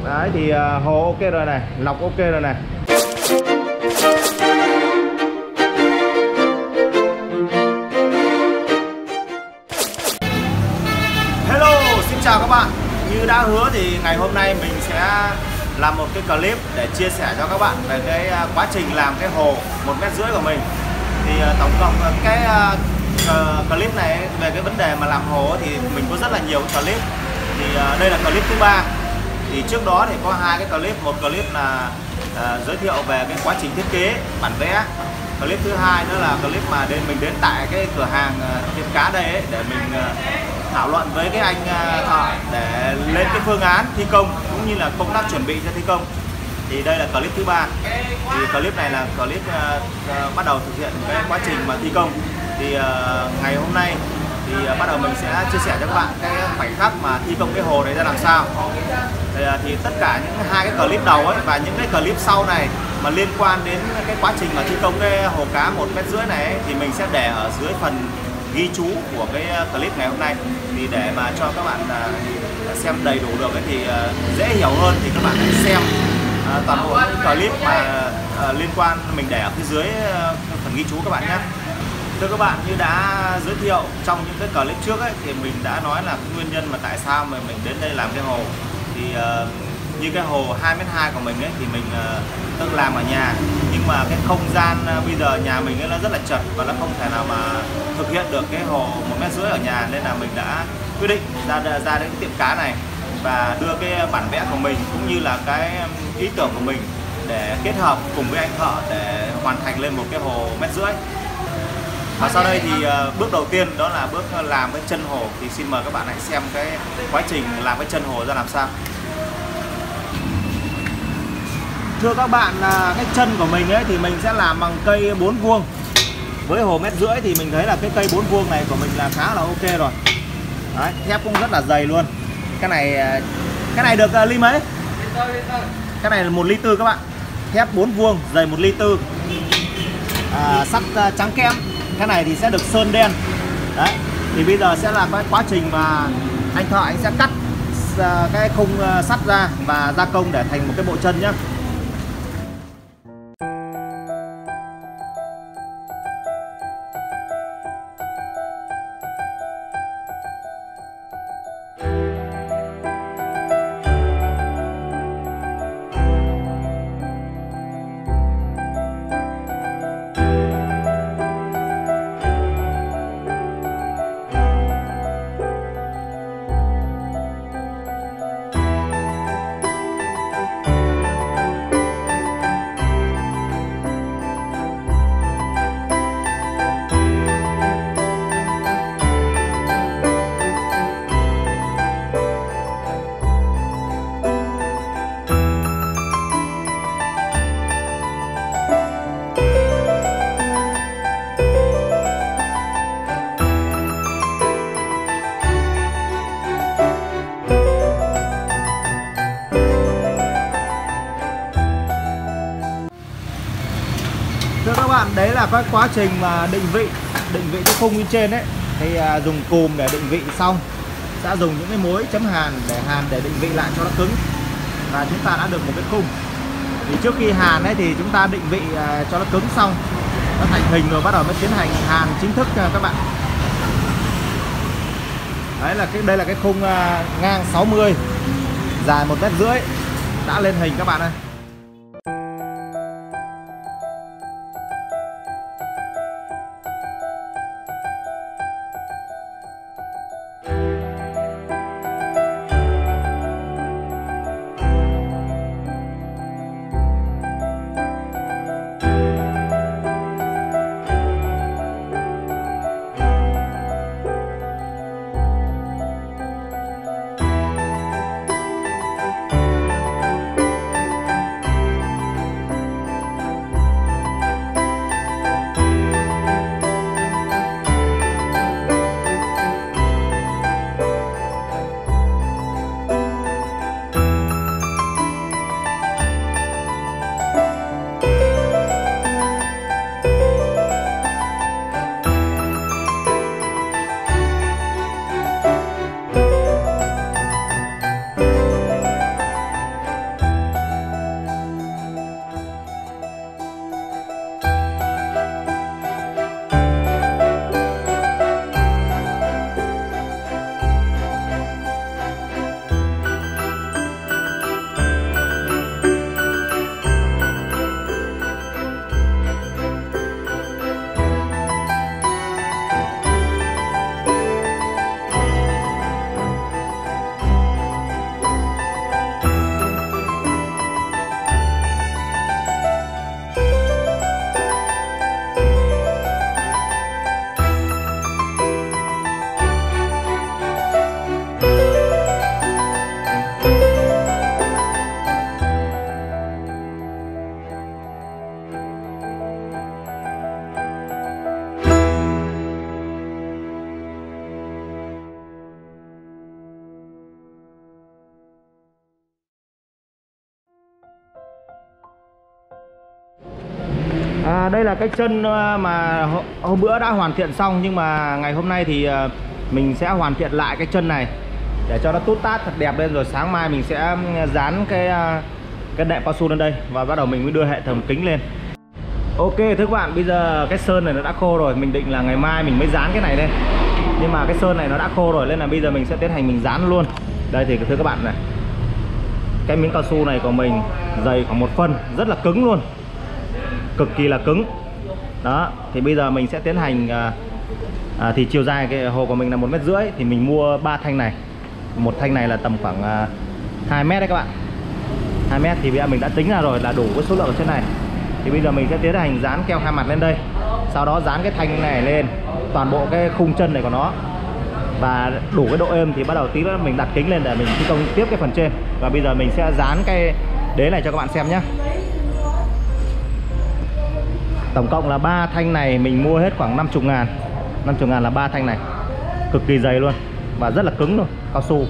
Đấy thì hồ ok rồi này, lọc ok rồi này. Hello, xin chào các bạn. Như đã hứa thì ngày hôm nay mình sẽ làm một cái clip để chia sẻ cho các bạn về cái quá trình làm cái hồ 1,5 mét của mình. Thì tổng cộng cái clip này về cái vấn đề mà làm hồ thì mình có rất là nhiều clip. Thì đây là clip thứ 3. Thì trước đó thì có 2 cái clip, một clip là giới thiệu về cái quá trình thiết kế bản vẽ. Clip thứ 2 đó là clip mà mình đến tại cái cửa hàng Thiên Cá đây ấy, để mình thảo luận với cái anh thợ để lên cái phương án thi công cũng như là công tác chuẩn bị cho thi công. Thì đây là clip thứ 3. Thì clip này là clip bắt đầu thực hiện cái quá trình mà thi công. Thì ngày hôm nay thì bắt đầu mình sẽ chia sẻ cho các bạn cái khoảnh khắc mà thi công cái hồ này ra làm sao. Thì tất cả những 2 cái clip đầu ấy và những cái clip sau này mà liên quan đến cái quá trình mà thi công cái hồ cá 1,5 mét này ấy, thì mình sẽ để ở dưới phần ghi chú của cái clip ngày hôm nay. Thì để mà cho các bạn xem đầy đủ được ấy, thì dễ hiểu hơn thì các bạn hãy xem toàn bộ những clip mà liên quan mình để ở phía dưới phần ghi chú các bạn nhé. Thưa các bạn, như đã giới thiệu trong những cái clip trước ấy, thì mình đã nói là cái nguyên nhân mà tại sao mà mình đến đây làm cái hồ. Thì như cái hồ 2,2 mét của mình ấy thì mình tự làm ở nhà, nhưng mà cái không gian bây giờ nhà mình ấy nó rất là chật và nó không thể nào mà thực hiện được cái hồ 1,5 mét ở nhà, nên là mình đã quyết định ra đến cái tiệm cá này và đưa cái bản vẽ của mình cũng như là cái ý tưởng của mình để kết hợp cùng với anh thợ để hoàn thành lên một cái hồ 1,5 mét. Và sau đây thì bước đầu tiên đó là bước làm cái chân hồ. Thì xin mời các bạn hãy xem cái quá trình làm cái chân hồ ra làm sao. Thưa các bạn, cái chân của mình ấy thì mình sẽ làm bằng cây 4 vuông. Với hồ 1,5 mét thì mình thấy là cái cây 4 vuông này của mình là khá là ok rồi. Đấy, thép cũng rất là dày luôn. Cái này được ly mấy? Cái này là 1,4 ly các bạn. Thép 4 vuông, dày 1,4 ly. Sắt trắng kem. Cái này thì sẽ được sơn đen. Đấy, thì bây giờ sẽ là cái quá trình mà anh thợ anh sẽ cắt cái khung sắt ra và gia công để thành một cái bộ chân nhé. Thưa các bạn, đấy là cái quá trình mà định vị cái khung bên trên ấy. Thì dùng cùm để định vị xong sẽ dùng những cái mối chấm hàn để định vị lại cho nó cứng. Và chúng ta đã được một cái khung. Thì trước khi hàn ấy thì chúng ta định vị cho nó cứng xong, nó thành hình rồi bắt đầu mới tiến hành hàn chính thức các bạn. Đấy là đây là cái khung ngang 60, dài 1,5 mét đã lên hình các bạn ơi. Đây là cái chân mà hôm bữa đã hoàn thiện xong, nhưng mà ngày hôm nay thì mình sẽ hoàn thiện lại cái chân này để cho nó tút tát thật đẹp lên, rồi sáng mai mình sẽ dán cái đệm cao su lên đây và bắt đầu mình mới đưa hệ thống kính lên. Ok thưa các bạn, bây giờ cái sơn này nó đã khô rồi, mình định là ngày mai mình mới dán cái này lên, nhưng mà cái sơn này nó đã khô rồi nên là bây giờ mình sẽ tiến hành mình dán luôn. Đây thì thưa các bạn này, cái miếng cao su này của mình dày khoảng 1 phân, rất là cứng luôn, cực kỳ là cứng. Đó, thì bây giờ mình sẽ tiến hành thì chiều dài cái hồ của mình là 1,5 m, thì mình mua 3 thanh này. Một thanh này là tầm khoảng 2 m đấy các bạn. 2 m thì bây giờ mình đã tính ra rồi là đủ cái số lượng ở trên này. Thì bây giờ mình sẽ tiến hành dán keo 2 mặt lên đây, sau đó dán cái thanh này lên toàn bộ cái khung chân này của nó, và đủ cái độ êm thì bắt đầu tí nữa mình đặt kính lên để mình thi công tiếp cái phần trên. Và bây giờ mình sẽ dán cái đế này cho các bạn xem nhé. Tổng cộng là 3 thanh này mình mua hết khoảng 50.000. 50.000 là 3 thanh này, cực kỳ dày luôn và rất là cứng luôn, cao su.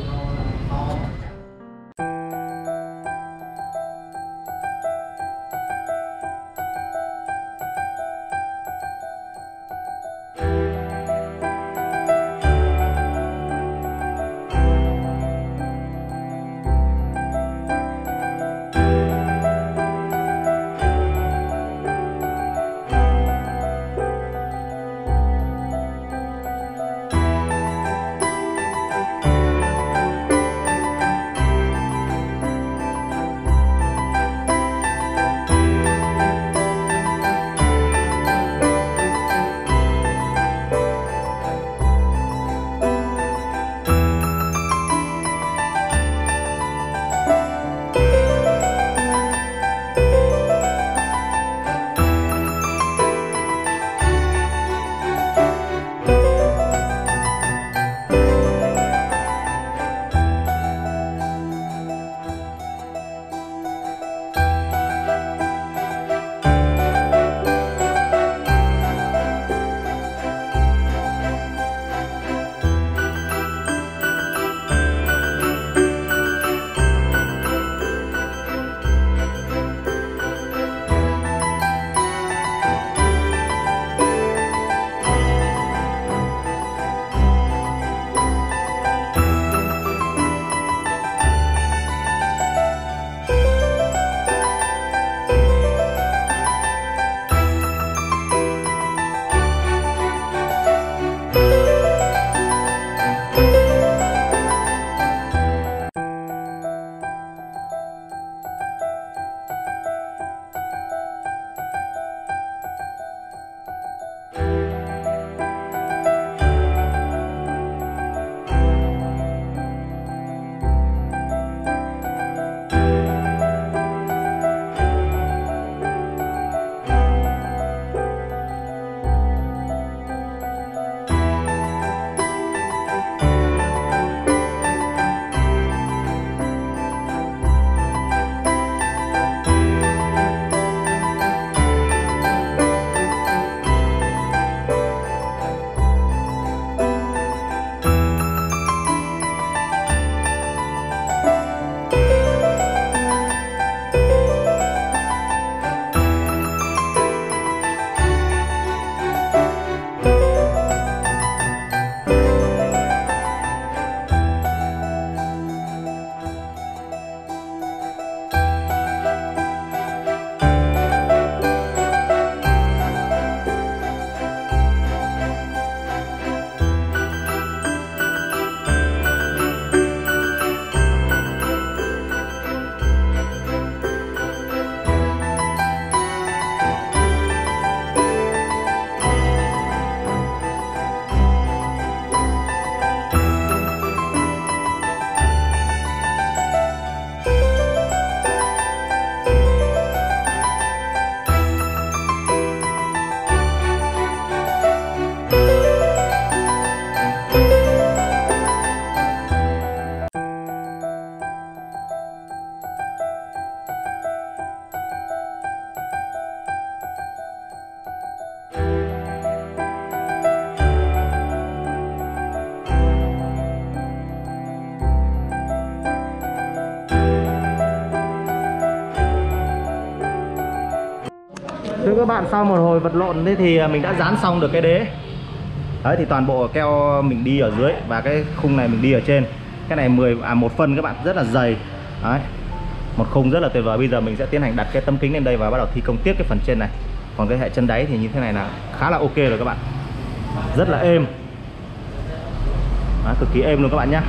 các bạn, sau một hồi vật lộn thế thì mình đã dán xong được cái đế. Đấy thì toàn bộ keo mình đi ở dưới và cái khung này mình đi ở trên. Cái này 1 phân các bạn, rất là dày. Đấy, một khung rất là tuyệt vời. Bây giờ mình sẽ tiến hành đặt cái tấm kính lên đây và bắt đầu thi công tiếp cái phần trên này. Còn cái hệ chân đáy thì như thế này là khá là ok rồi các bạn, rất là êm. Đấy, cực kỳ êm luôn các bạn nhé.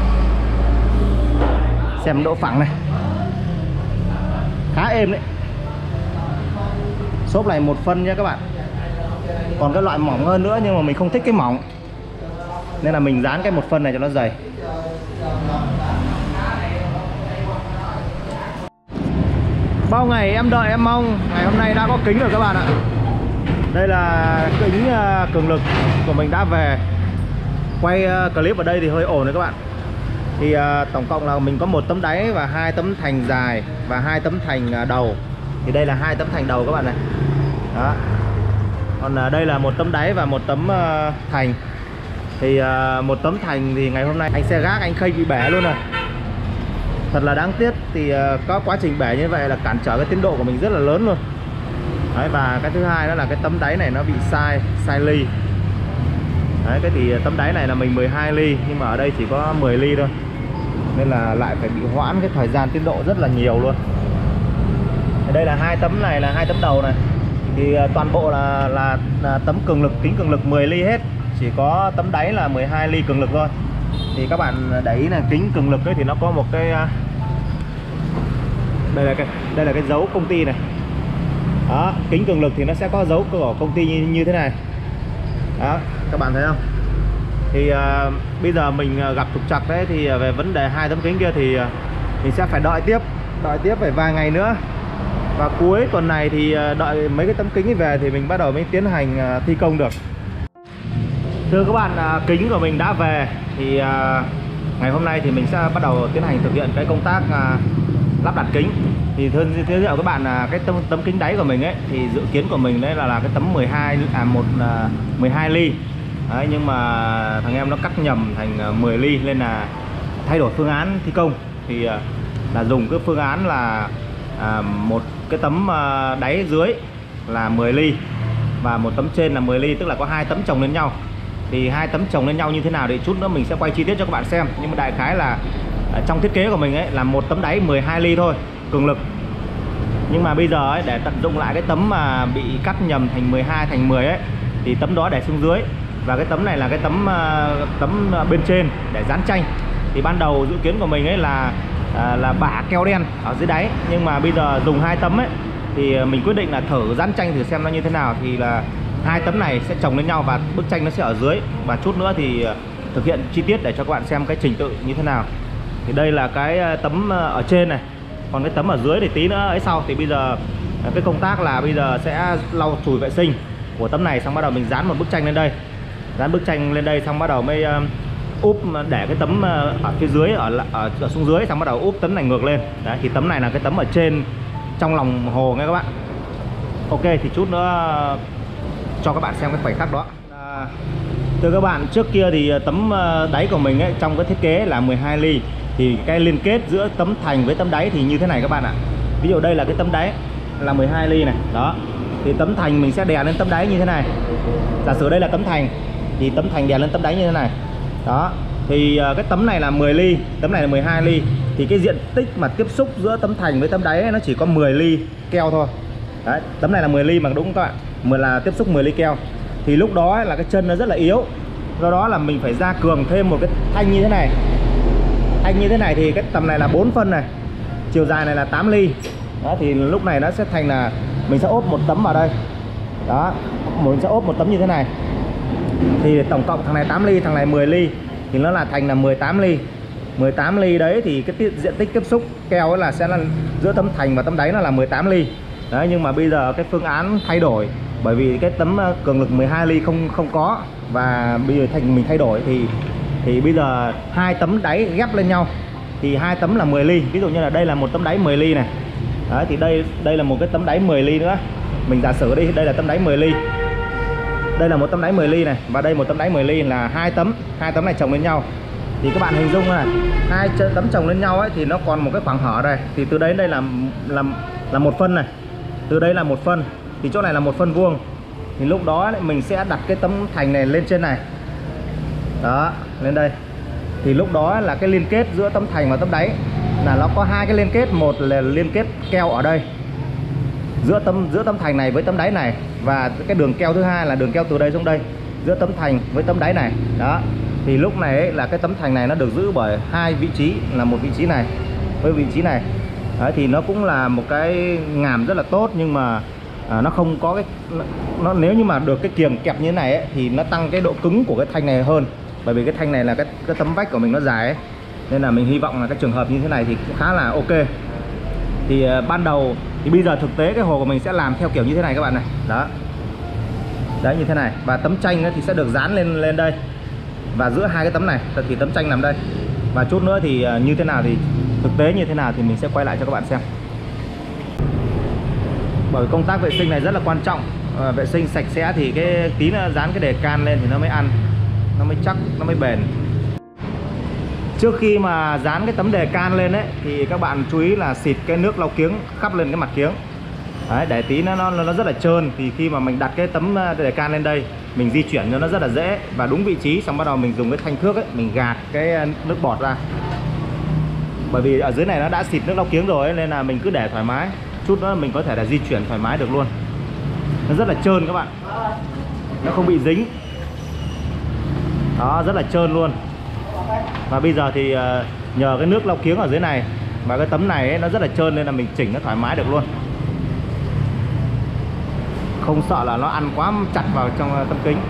Xem độ phẳng này, khá êm đấy. Xốp này 1 phân nhé các bạn. Còn cái loại mỏng hơn nữa nhưng mà mình không thích cái mỏng, nên là mình dán cái 1 phân này cho nó dày. Bao ngày em đợi em mong, ngày hôm nay đã có kính rồi các bạn ạ. Đây là kính cường lực của mình đã về. Quay clip ở đây thì hơi ổn đấy các bạn. Thì tổng cộng là mình có 1 tấm đáy và 2 tấm thành dài và 2 tấm thành đầu. Thì đây là 2 tấm thành đầu các bạn này. Đó. Còn đây là 1 tấm đáy và 1 tấm thành. Thì 1 tấm thành thì ngày hôm nay anh xe gác anh Khây bị bể luôn rồi. Thật là đáng tiếc. Thì có quá trình bể như vậy là cản trở cái tiến độ của mình rất là lớn luôn. Đấy, và cái thứ hai đó là cái tấm đáy này nó bị sai ly. Đấy, cái thì tấm đáy này là mình 12 ly nhưng mà ở đây chỉ có 10 ly thôi, nên là lại phải bị hoãn cái thời gian tiến độ rất là nhiều luôn. Ở đây là 2 tấm này là 2 tấm đầu này. Thì toàn bộ là tấm cường lực, kính cường lực 10 ly hết. Chỉ có tấm đáy là 12 ly cường lực thôi. Thì các bạn để ý là kính cường lực ấy thì nó có một cái đây là cái dấu công ty này. Đó, kính cường lực thì nó sẽ có dấu của công ty như thế này. Đó, các bạn thấy không? Thì bây giờ mình gặp trục trặc đấy, thì về vấn đề 2 tấm kính kia thì mình sẽ phải đợi tiếp phải vài ngày nữa. Và cuối tuần này thì đợi mấy cái tấm kính về thì mình bắt đầu mới tiến hành thi công được. Thưa các bạn, kính của mình đã về. Thì ngày hôm nay thì mình sẽ bắt đầu tiến hành thực hiện cái công tác lắp đặt kính. Thì thưa giới thiệu các bạn là cái tấm kính đáy của mình ấy, thì dự kiến của mình đấy là cái tấm 12 ly. Đấy, nhưng mà thằng em nó cắt nhầm thành 10 ly nên là thay đổi phương án thi công. Thì là dùng cái phương án là một cái tấm đáy dưới là 10 ly và một tấm trên là 10 ly, tức là có 2 tấm chồng lên nhau. Thì 2 tấm chồng lên nhau như thế nào thì chút nữa mình sẽ quay chi tiết cho các bạn xem. Nhưng mà đại khái là trong thiết kế của mình ấy là một tấm đáy 12 ly thôi, cường lực. Nhưng mà bây giờ ấy, để tận dụng lại cái tấm mà bị cắt nhầm thành 12 thành 10 ấy, thì tấm đó để xuống dưới. Và cái tấm này là cái tấm bên trên để dán tranh. Thì ban đầu dự kiến của mình ấy là bả keo đen ở dưới đáy. Nhưng mà bây giờ dùng 2 tấm ấy thì mình quyết định là thử dán tranh thử xem nó như thế nào. Thì là 2 tấm này sẽ chồng lên nhau và bức tranh nó sẽ ở dưới. Và chút nữa thì thực hiện chi tiết để cho các bạn xem cái trình tự như thế nào. Thì đây là cái tấm ở trên này. Còn cái tấm ở dưới thì tí nữa ấy sau. Thì bây giờ cái công tác là bây giờ sẽ lau chùi vệ sinh của tấm này, xong bắt đầu mình dán một bức tranh lên đây. Dán bức tranh lên đây xong bắt đầu mới úp để cái tấm ở phía dưới ở xuống dưới, xong bắt đầu úp tấm này ngược lên. Đấy, thì tấm này là cái tấm ở trên trong lòng hồ nghe các bạn. Ok, thì chút nữa cho các bạn xem cái khoảnh khắc đó. Thưa các bạn, trước kia thì tấm đáy của mình ấy, trong cái thiết kế là 12 ly. Thì cái liên kết giữa tấm thành với tấm đáy thì như thế này các bạn ạ. Ví dụ đây là cái tấm đáy là 12 ly này. Đó, thì tấm thành mình sẽ đè lên tấm đáy như thế này. Giả sử đây là tấm thành thì tấm thành đè lên tấm đáy như thế này. Đó, thì cái tấm này là 10 ly, tấm này là 12 ly. Thì cái diện tích mà tiếp xúc giữa tấm thành với tấm đáy ấy, nó chỉ có 10 ly keo thôi. Đấy, tấm này là 10 ly mà đúng không các bạn? Là tiếp xúc 10 ly keo. Thì lúc đó ấy, là cái chân nó rất là yếu. Do đó là mình phải gia cường thêm một cái thanh như thế này. Thanh như thế này thì cái tầm này là 4 phân này, chiều dài này là 8 ly. Đó, thì lúc này nó sẽ thành là mình sẽ ốp một tấm vào đây. Đó, mình sẽ ốp một tấm như thế này. Thì tổng cộng thằng này 8 ly, thằng này 10 ly thì nó là thành là 18 ly. 18 ly đấy thì cái diện tích tiếp xúc keo ấy là sẽ là giữa tấm thành và tấm đáy nó là 18 ly. Đấy, nhưng mà bây giờ cái phương án thay đổi bởi vì cái tấm cường lực 12 ly không có, và bây giờ mình thay đổi thì bây giờ 2 tấm đáy ghép lên nhau thì 2 tấm là 10 ly. Ví dụ như là đây là một tấm đáy 10 ly này. Đấy, thì đây là một cái tấm đáy 10 ly nữa. Mình giả sử đây là tấm đáy 10 ly. Đây là một tấm đáy 10 ly này và đây một tấm đáy 10 ly là 2 tấm này chồng lên nhau. Thì các bạn hình dung này, 2 tấm chồng lên nhau ấy thì nó còn một cái khoảng hở đây. Thì từ đấy đây là 1 phân này. Từ đây là 1 phân. thì chỗ này là 1 phân vuông, thì lúc đó mình sẽ đặt cái tấm thành này lên trên này. Đó, lên đây. Thì lúc đó là cái liên kết giữa tấm thành và tấm đáy là nó có 2 cái liên kết. Một là liên kết keo ở đây giữa tấm thành này với tấm đáy này, và cái đường keo thứ hai là đường keo từ đây xuống đây giữa tấm thành với tấm đáy này. Đó, thì lúc này ấy, là cái tấm thành này nó được giữ bởi 2 vị trí, là một vị trí này với vị trí này. Đấy, thì nó cũng là một cái ngàm rất là tốt, nhưng mà nó không có cái nó nếu như mà được cái kiềng kẹp như thế này ấy, thì nó tăng cái độ cứng của cái thanh này hơn, bởi vì cái thanh này là cái tấm vách của mình nó dài ấy, nên là mình hy vọng là cái trường hợp như thế này thì cũng khá là ok. Thì ban đầu thì bây giờ thực tế cái hồ của mình sẽ làm theo kiểu như thế này các bạn này. Đó, đấy, như thế này. Và tấm tranh thì sẽ được dán lên đây, và giữa 2 cái tấm này thì tấm tranh nằm đây. Và chút nữa thì như thế nào thì thực tế như thế nào thì mình sẽ quay lại cho các bạn xem. Bởi công tác vệ sinh này rất là quan trọng. Vệ sinh sạch sẽ thì cái tí nữa dán cái đề can lên thì nó mới ăn, nó mới chắc, nó mới bền. Trước khi mà dán cái tấm đề can lên ấy thì các bạn chú ý là xịt cái nước lau kiếng khắp lên cái mặt kiếng. Đấy, để tí nó rất là trơn, thì khi mà mình đặt cái tấm đề can lên đây, mình di chuyển cho nó rất là dễ và đúng vị trí. Xong bắt đầu mình dùng cái thanh thước ấy, mình gạt cái nước bọt ra. Bởi vì ở dưới này nó đã xịt nước lau kiếng rồi ấy, nên là mình cứ để thoải mái. Chút nữa mình có thể là di chuyển thoải mái được luôn. Nó rất là trơn các bạn, nó không bị dính. Đó, rất là trơn luôn. Và bây giờ thì nhờ cái nước lau kiếng ở dưới này và cái tấm này ấy, nó rất là trơn, nên là mình chỉnh nó thoải mái được luôn, không sợ là nó ăn quá chặt vào trong tấm kính.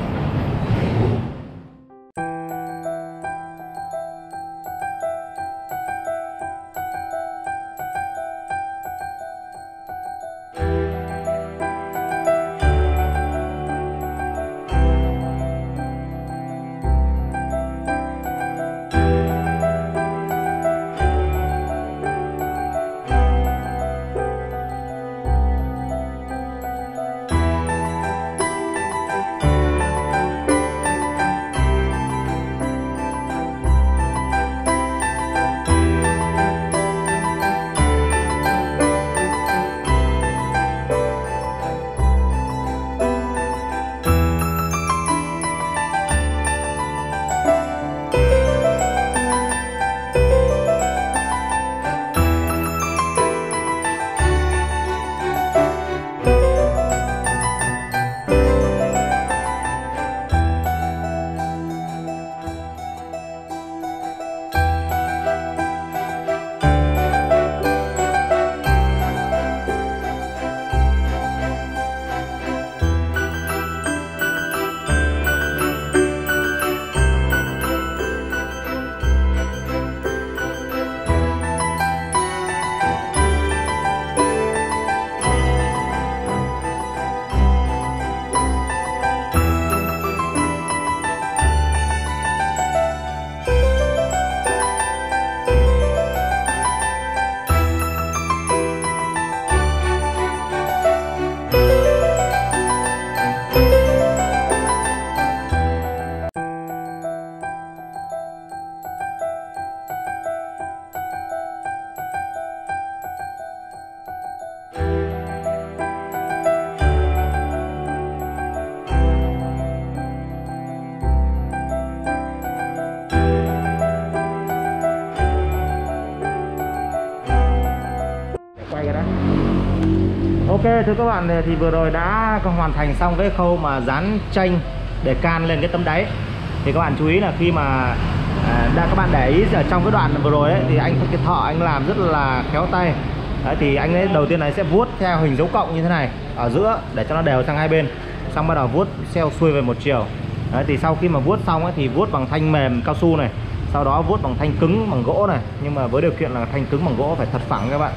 Ok, thưa các bạn, thì vừa rồi đã hoàn thành xong cái khâu mà dán tranh để can lên cái tấm đáy. Thì các bạn chú ý là khi mà các bạn để ý ở trong cái đoạn vừa rồi ấy, thì cái thợ anh làm rất là khéo tay. Đấy, thì anh ấy đầu tiên này sẽ vuốt theo hình dấu cộng như thế này ở giữa để cho nó đều sang hai bên, xong bắt đầu vuốt xeo xuôi về một chiều. Đấy, thì sau khi mà vuốt xong ấy, thì vuốt bằng thanh mềm cao su này, sau đó vuốt bằng thanh cứng bằng gỗ này, nhưng mà với điều kiện là thanh cứng bằng gỗ phải thật phẳng các bạn.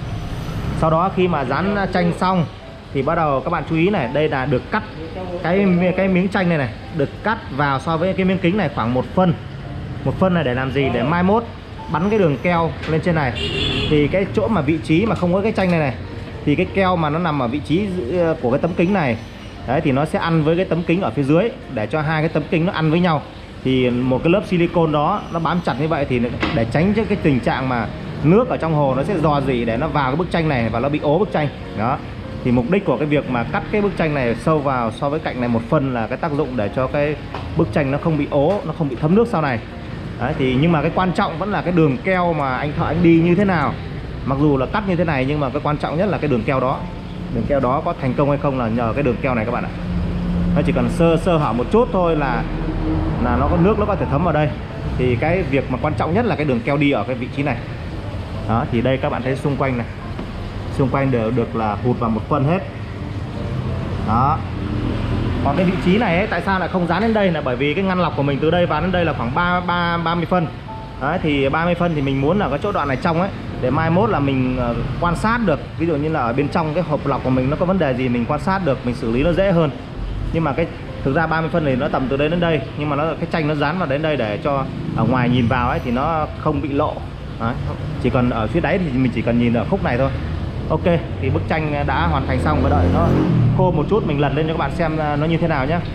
Sau đó khi mà dán tranh xong thì bắt đầu các bạn chú ý này, đây là được cắt cái miếng tranh này được cắt vào so với cái miếng kính này khoảng 1 phân. 1 phân này để làm gì? Để mai mốt bắn cái đường keo lên trên này. Thì cái chỗ mà vị trí mà không có cái tranh này thì cái keo mà nó nằm ở vị trí của cái tấm kính này. Đấy, thì nó sẽ ăn với cái tấm kính ở phía dưới, để cho hai cái tấm kính nó ăn với nhau. Thì một cái lớp silicon đó nó bám chặt như vậy, thì để tránh cho cái tình trạng mà nước ở trong hồ nó sẽ rò rỉ để nó vào cái bức tranh này và nó bị ố bức tranh. Đó. Thì mục đích của cái việc mà cắt cái bức tranh này sâu vào so với cạnh này một phân là cái tác dụng để cho cái bức tranh nó không bị ố, nó không bị thấm nước sau này. Đấy, thì nhưng mà cái quan trọng vẫn là cái đường keo mà anh thợ anh đi như thế nào. Mặc dù là cắt như thế này nhưng mà cái quan trọng nhất là cái đường keo đó. Đường keo đó có thành công hay không là nhờ cái đường keo này các bạn ạ. Nó chỉ cần sơ hở một chút thôi là nó có nước, nó có thể thấm vào đây. Thì cái việc mà quan trọng nhất là cái đường keo đi ở cái vị trí này. Đó, thì đây các bạn thấy xung quanh này, xung quanh đều được là hụt vào một phân hết. Đó. Còn cái vị trí này ấy, tại sao lại không dán lên đây là bởi vì cái ngăn lọc của mình từ đây vào đến đây là khoảng 30 phân. Đấy, thì 30 phân thì mình muốn là cái chỗ đoạn này trong ấy, để mai mốt là mình quan sát được. Ví dụ như là ở bên trong cái hộp lọc của mình nó có vấn đề gì mình quan sát được, mình xử lý nó dễ hơn. Nhưng mà cái thực ra 30 phân thì nó tầm từ đây đến đây, nhưng mà cái tranh nó dán vào đến đây để cho ở ngoài nhìn vào ấy thì nó không bị lộ. Đấy, chỉ còn ở phía đáy thì mình chỉ cần nhìn ở khúc này thôi. Ok, thì bức tranh đã hoàn thành xong và đợi nó khô một chút mình lật lên cho các bạn xem nó như thế nào nhé.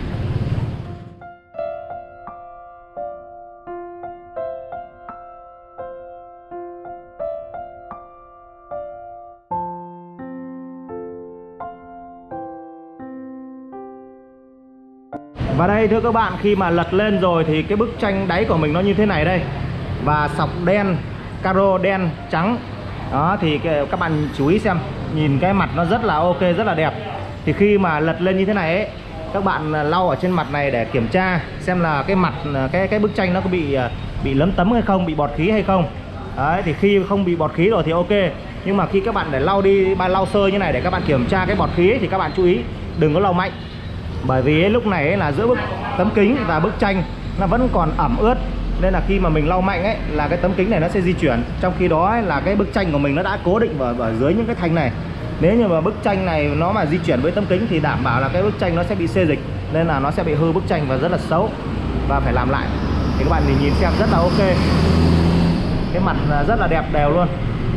Và đây thưa các bạn, khi mà lật lên rồi thì cái bức tranh đáy của mình nó như thế này đây. Và sọc đen, caro đen, trắng. Đó, thì các bạn chú ý xem, nhìn cái mặt nó rất là ok, rất là đẹp. Thì khi mà lật lên như thế này ấy, các bạn lau ở trên mặt này để kiểm tra xem là cái mặt, cái bức tranh nó có bị lấm tấm hay không, bị bọt khí hay không. Đấy, thì khi không bị bọt khí rồi thì ok. Nhưng mà khi các bạn để lau đi, lau sơ như này để các bạn kiểm tra cái bọt khí ấy, thì các bạn chú ý đừng có lau mạnh. Bởi vì lúc này là giữa tấm kính và bức tranh nó vẫn còn ẩm ướt, nên là khi mà mình lau mạnh ấy là cái tấm kính này nó sẽ di chuyển. Trong khi đó ấy, là cái bức tranh của mình nó đã cố định ở dưới những cái thanh này. Nếu như mà bức tranh này nó mà di chuyển với tấm kính thì đảm bảo là cái bức tranh nó sẽ bị xê dịch, nên là nó sẽ bị hư bức tranh và rất là xấu và phải làm lại. Thì các bạn nhìn xem rất là ok, cái mặt rất là đẹp đều luôn.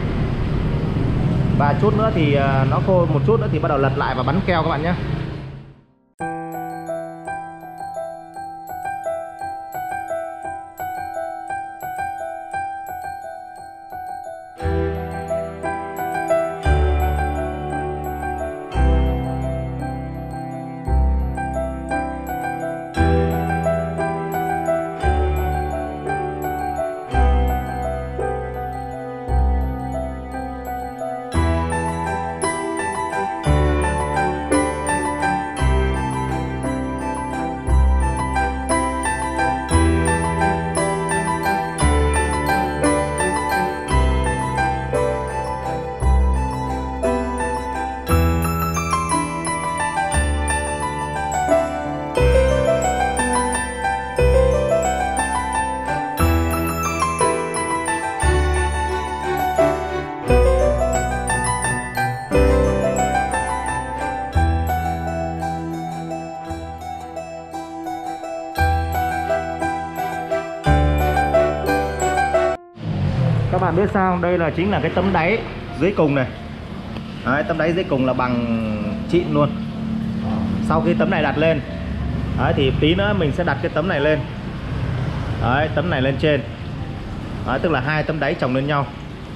Và chút nữa thì nó khô một chút nữa thì bắt đầu lật lại và bắn keo các bạn nhé. Các bạn biết sao, đây là chính là cái tấm đáy dưới cùng này. Đấy, tấm đáy dưới cùng là bằng chịn luôn. Sau khi tấm này đặt lên, đấy, thì tí nữa mình sẽ đặt cái tấm này lên. Đấy, tấm này lên trên. Đấy, tức là hai tấm đáy chồng lên nhau.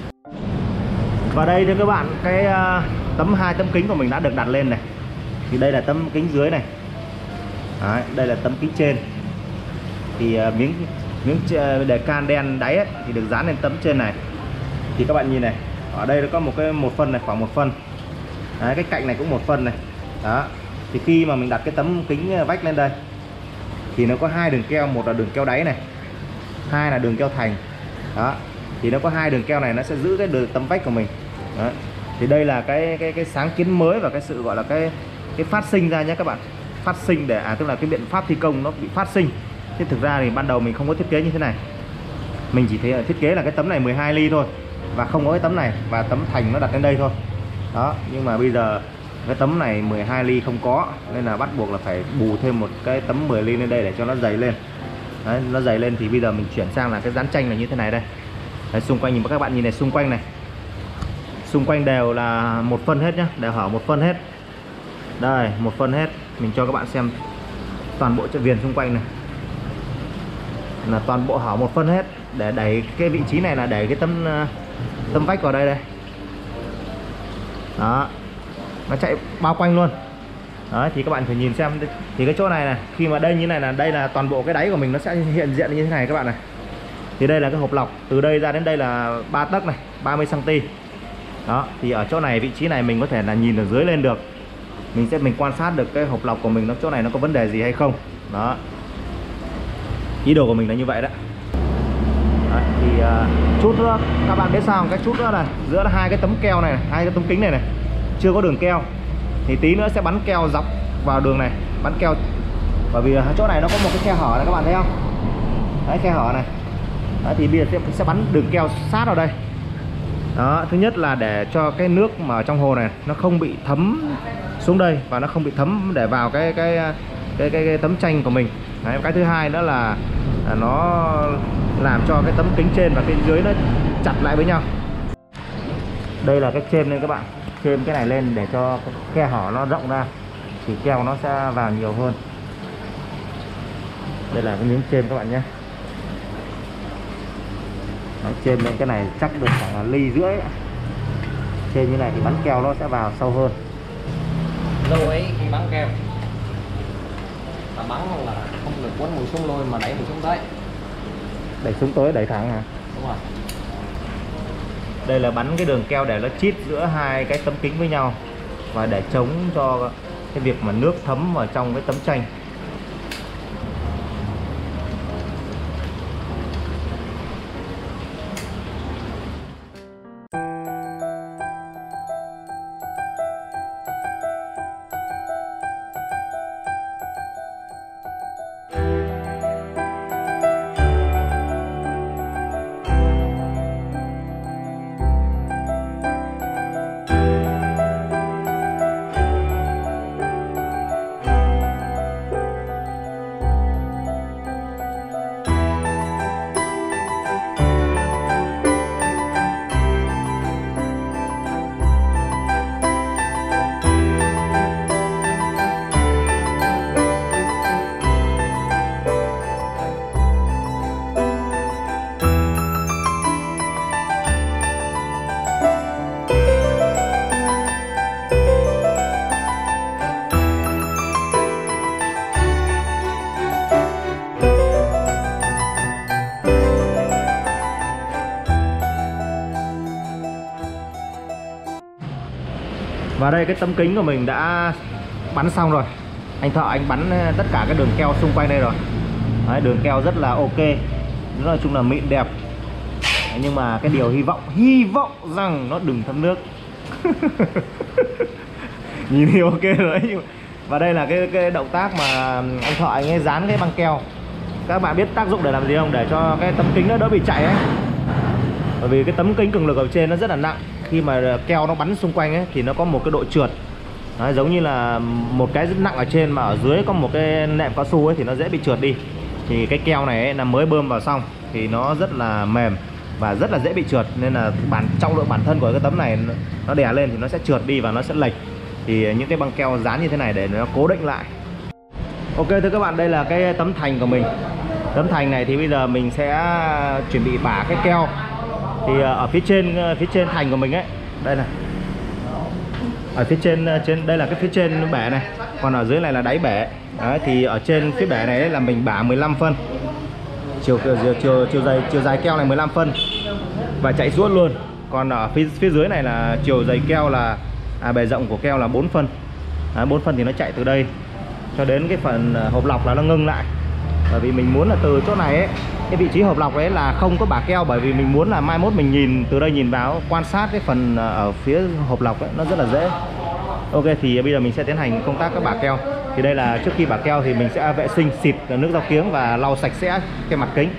Và đây thưa các bạn, cái hai tấm kính của mình đã được đặt lên này. Thì đây là tấm kính dưới này. Đấy, đây là tấm kính trên. Thì miếng để can đen đáy ấy, thì được dán lên tấm trên này. Thì các bạn nhìn này, ở đây nó có một phân này, khoảng một phân. Đấy, cái cạnh này cũng một phân này. Đó. Thì khi mà mình đặt cái tấm kính vách lên đây thì nó có hai đường keo, một là đường keo đáy này, hai là đường keo thành. Đó. Thì nó có hai đường keo này nó sẽ giữ cái tấm vách của mình. Đó. Thì đây là cái sáng kiến mới và cái sự gọi là cái phát sinh ra nhé các bạn. Phát sinh để tức là cái biện pháp thi công nó bị phát sinh. Chứ thực ra thì ban đầu mình không có thiết kế như thế này. Mình chỉ thấy thiết kế là cái tấm này 12 ly thôi và không có cái tấm này, và tấm thành nó đặt lên đây thôi. Đó, nhưng mà bây giờ cái tấm này 12 ly không có, nên là bắt buộc là phải bù thêm một cái tấm 10 ly lên đây để cho nó dày lên. Đấy, nó dày lên thì bây giờ mình chuyển sang là cái dán tranh là như thế này đây. Đấy, xung quanh nhìn các bạn nhìn này, xung quanh này, xung quanh đều là một phân hết nhá, đều hở một phân hết. Đây, một phân hết. Mình cho các bạn xem toàn bộ viền xung quanh này là toàn bộ hở một phân hết, để đẩy cái vị trí này là đẩy cái tấm vách vào đây đây. Đó. nó chạy bao quanh luôn. Đấy, thì các bạn phải nhìn xem. Thì cái chỗ này này, khi mà đây như này là đây là toàn bộ cái đáy của mình nó sẽ hiện diện như thế này các bạn này. Thì đây là cái hộp lọc, từ đây ra đến đây là 3 tấc này, 30 cm. Đó, thì ở chỗ này vị trí này mình có thể là nhìn ở dưới lên được. Mình quan sát được cái hộp lọc của mình nó chỗ này nó có vấn đề gì hay không. Đó. Ý đồ của mình là như vậy đó. Đấy, thì chút nữa các bạn biết sao, cái chút nữa là giữa hai cái tấm keo này, hai cái tấm kính này này chưa có đường keo, thì tí nữa sẽ bắn keo dọc vào đường này, bắn keo. Bởi vì chỗ này nó có một cái khe hở này, các bạn thấy không? Đấy, khe hở này. Đấy, thì bây giờ sẽ bắn đường keo sát vào đây. Đó, thứ nhất là để cho cái nước mà ở trong hồ này nó không bị thấm xuống đây, và nó không bị thấm để vào cái tấm tranh của mình. Đấy, cái thứ hai nữa là nó làm cho cái tấm kính trên và bên dưới nó chặt lại với nhau. Đây là cái chêm lên các bạn, chêm cái này lên để cho cái khe hở nó rộng ra thì keo nó sẽ vào nhiều hơn. Đây là cái miếng chêm các bạn nhé. Đấy, chêm lên cái này chắc được khoảng là ly rưỡi. Chêm như này thì bắn keo nó sẽ vào sâu hơn. Lưu ý khi bắn keo là bắn là không được quấn mũi xuống lôi mà đẩy mũi xuống tới. Đẩy xuống tới, đẩy thẳng hả? Đúng rồi. Đây là bắn cái đường keo để nó chít giữa hai cái tấm kính với nhau, và để chống cho cái việc mà nước thấm vào trong cái tấm tranh. Và đây cái tấm kính của mình đã bắn xong rồi. Anh thợ anh bắn tất cả cái đường keo xung quanh đây rồi. Đấy, đường keo rất là ok, nói chung là mịn đẹp. Đấy, nhưng mà cái điều hy vọng rằng nó đừng thấm nước. Nhìn thì ok rồi đấy. Và đây là cái động tác mà anh thợ anh ấy dán cái băng keo. Các bạn biết tác dụng để làm gì không? Để cho cái tấm kính nó đỡ bị chạy ấy. Bởi vì cái tấm kính cường lực ở trên nó rất là nặng. Khi mà keo nó bắn xung quanh ấy thì nó có một cái độ trượt. Đấy, giống như là một cái rất nặng ở trên mà ở dưới có một cái nệm cao su ấy thì nó dễ bị trượt đi. Thì cái keo này ấy, là mới bơm vào xong thì nó rất là mềm và rất là dễ bị trượt, nên là trọng lượng bản thân của cái tấm này nó đè lên thì nó sẽ trượt đi và nó sẽ lệch. Thì những cái băng keo dán như thế này để nó cố định lại. Ok thưa các bạn, đây là cái tấm thành của mình. Tấm thành này thì bây giờ mình sẽ chuẩn bị bả cái keo. Thì ở phía trên thành của mình ấy, đây này, ở phía trên đây là cái phía trên bể này, còn ở dưới này là đáy bể. Đấy, thì ở trên phía bể này ấy là mình bả 15 phân, chiều dài keo này 15 phân và chạy suốt luôn. Còn ở phía dưới này là chiều dày keo là bề rộng của keo là 4 phân. 4 phân thì nó chạy từ đây cho đến cái phần hộp lọc là nó ngưng lại. Bởi vì mình muốn là từ chỗ này ấy, cái vị trí hộp lọc ấy là không có bả keo, bởi vì mình muốn là mai mốt mình nhìn từ đây nhìn vào quan sát cái phần ở phía hộp lọc ấy, nó rất là dễ. Ok, thì bây giờ mình sẽ tiến hành công tác các bả keo. Thì đây là trước khi bả keo thì mình sẽ vệ sinh xịt nước dao kiếng và lau sạch sẽ cái mặt kính.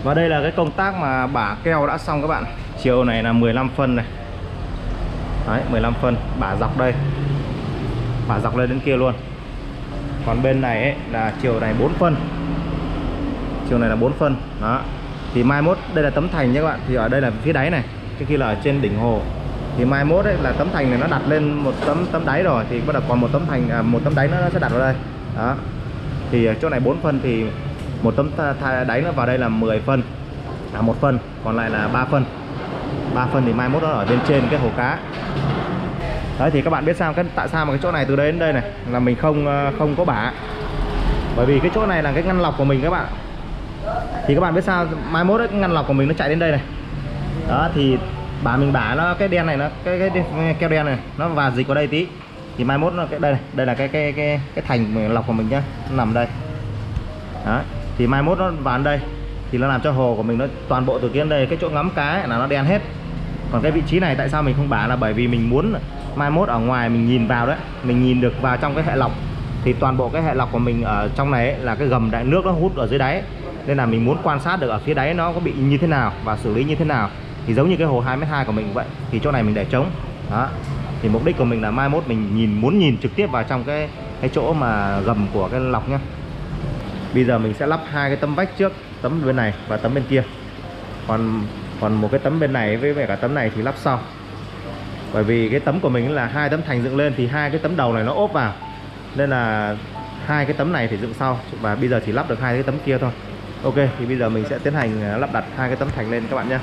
Và đây là cái công tác mà bả keo đã xong các bạn. Chiều này là 15 phân này. Đấy, 15 phân, bả dọc đây. Bả dọc lên đến kia luôn. Còn bên này ấy, là chiều này 4 phân. Chiều này là 4 phân. Đó. Thì mai mốt đây là tấm thành nhé các bạn. Thì ở đây là phía đáy này, cái kia là ở trên đỉnh hồ. Thì mai mốt ấy là tấm thành này nó đặt lên một tấm đáy rồi, thì bắt đầu còn một tấm thành một tấm đáy nó sẽ đặt vào đây. Đó. Thì chỗ này 4 phân thì một tấm đáy nó vào đây là 10 phân. 1 phân, còn lại là 3 phân. 3 phân thì mai mốt nó ở bên trên cái hồ cá. Đấy thì các bạn biết sao tại sao mà cái chỗ này từ đây đến đây này là mình không có bả. Bởi vì cái chỗ này là cái ngăn lọc của mình các bạn. Thì các bạn biết sao mai mốt cái ngăn lọc của mình nó chạy đến đây này. Đó thì mình bả nó cái đen này nó cái keo đen này nó vào dịch vào đây tí. Thì mai mốt nó cái đây là cái thành lọc của mình nhá, nó nằm đây. Đó. Thì mai mốt nó vào đây thì nó làm cho hồ của mình nó toàn bộ từ kia đến đây cái chỗ ngắm cá là nó đen hết. Còn cái vị trí này tại sao mình không bả là bởi vì mình muốn mai mốt ở ngoài mình nhìn vào đấy, mình nhìn được vào trong cái hệ lọc. Thì toàn bộ cái hệ lọc của mình ở trong này ấy, là cái gầm đại nước nó hút ở dưới đáy. Nên là mình muốn quan sát được ở phía đáy nó có bị như thế nào và xử lý như thế nào. Thì giống như cái hồ 2m2 của mình vậy. Thì chỗ này mình để trống. Đó. Thì mục đích của mình là mai mốt mình muốn nhìn trực tiếp vào trong cái chỗ mà gầm của cái lọc nhá. Bây giờ mình sẽ lắp hai cái tấm vách trước, tấm bên này và tấm bên kia. Còn một cái tấm bên này với cả tấm này thì lắp sau. Bởi vì cái tấm của mình là hai tấm thành dựng lên thì hai cái tấm đầu này nó ốp vào. Nên là hai cái tấm này thì dựng sau và bây giờ chỉ lắp được hai cái tấm kia thôi. Ok, thì bây giờ mình sẽ tiến hành lắp đặt hai cái tấm thành lên các bạn nhé.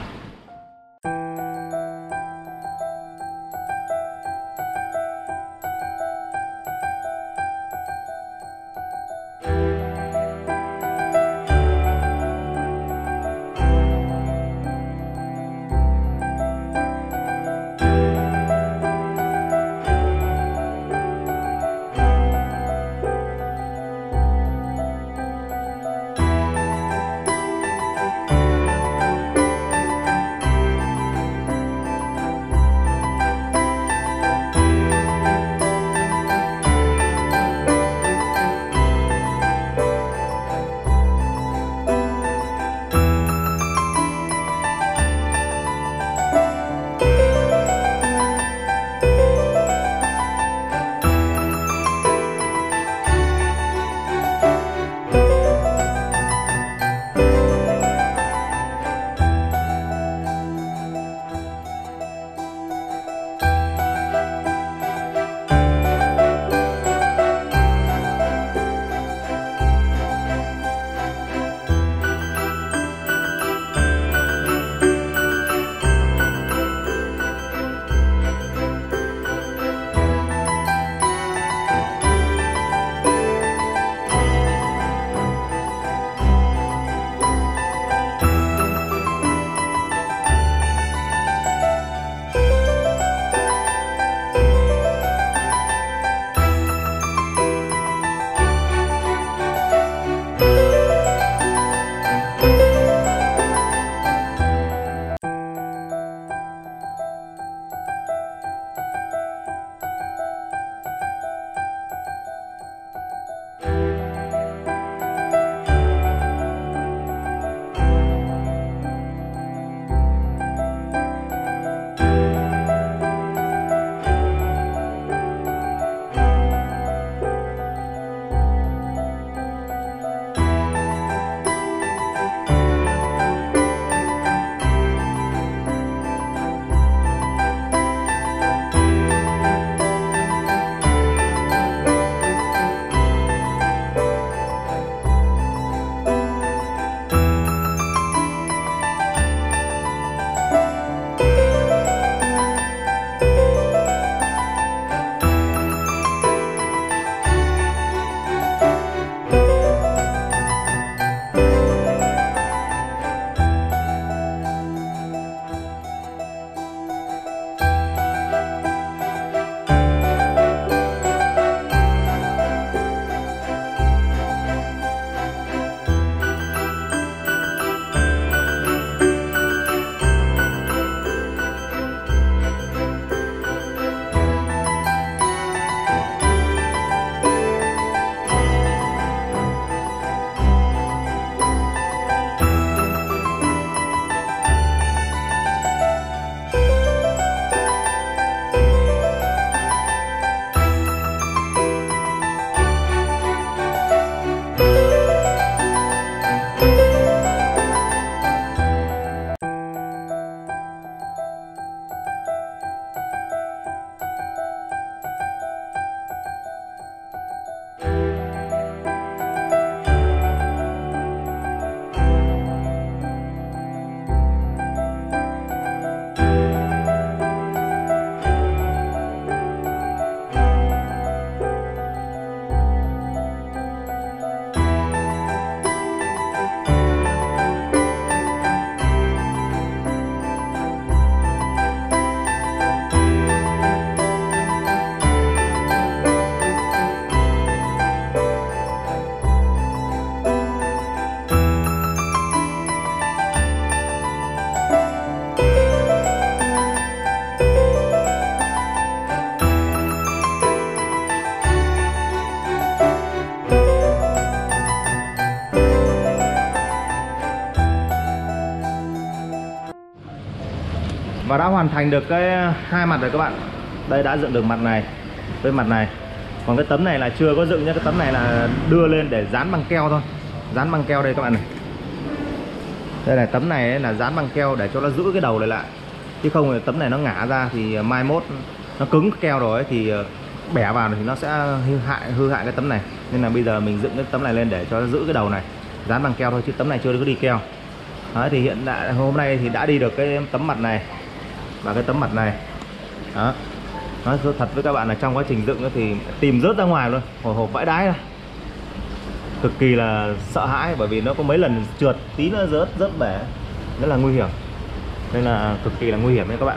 và đã hoàn thành được cái hai mặt rồi các bạn. Đây đã dựng được mặt này với mặt này, còn cái tấm này là chưa có dựng nhá. Cái tấm này là đưa lên để dán băng keo thôi, dán băng keo đây các bạn này. Đây là tấm này là dán băng keo để cho nó giữ cái đầu này lại, chứ không thì tấm này nó ngã ra thì mai mốt nó cứng keo rồi ấy, thì bẻ vào thì nó sẽ hư hại cái tấm này. Nên là bây giờ mình dựng cái tấm này lên để cho nó giữ cái đầu này, dán bằng keo thôi, chứ tấm này chưa có đi keo. Đấy, thì hiện tại hôm nay thì đã đi được cái tấm mặt này và cái tấm mặt này. Đó, nói thật với các bạn là trong quá trình dựng thì tìm rớt ra ngoài luôn, hồi hộp vãi đái ra, cực kỳ là sợ hãi, bởi vì nó có mấy lần trượt tí nữa rớt bể, rất là nguy hiểm, nên là cực kỳ là nguy hiểm đấy các bạn.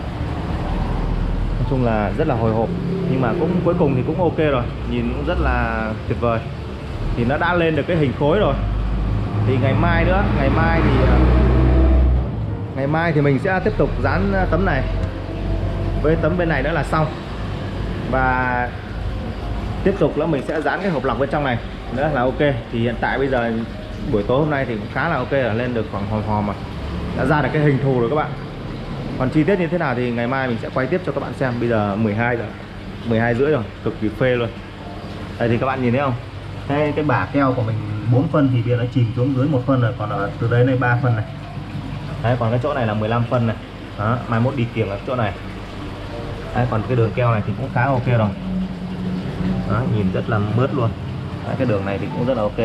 Nói chung là rất là hồi hộp, nhưng mà cũng cuối cùng thì cũng ok rồi, nhìn cũng rất là tuyệt vời. Thì nó đã lên được cái hình khối rồi. Thì ngày mai nữa, ngày mai thì mình sẽ tiếp tục dán tấm này với tấm bên này nữa là xong. Và tiếp tục là mình sẽ dán cái hộp lọc bên trong này nữa là ok. Thì hiện tại bây giờ buổi tối hôm nay thì cũng khá là ok, là lên được khoảng hòm mà đã ra được cái hình thù rồi các bạn. Còn chi tiết như thế nào thì ngày mai mình sẽ quay tiếp cho các bạn xem. Bây giờ 12 giờ 12 rưỡi rồi, cực kỳ phê luôn. Đây thì các bạn nhìn thấy không, cái bả keo của mình 4 phân thì bây giờ nó chìm xuống dưới 1 phân rồi, còn ở từ đây này 3 phân này. Đấy, còn cái chỗ này là 15 phân này. Đó, mai mốt đi kiềng ở chỗ này. Đấy, còn cái đường keo này thì cũng khá ok rồi. Đó, nhìn rất là mướt luôn. Đấy, cái đường này thì cũng rất là ok.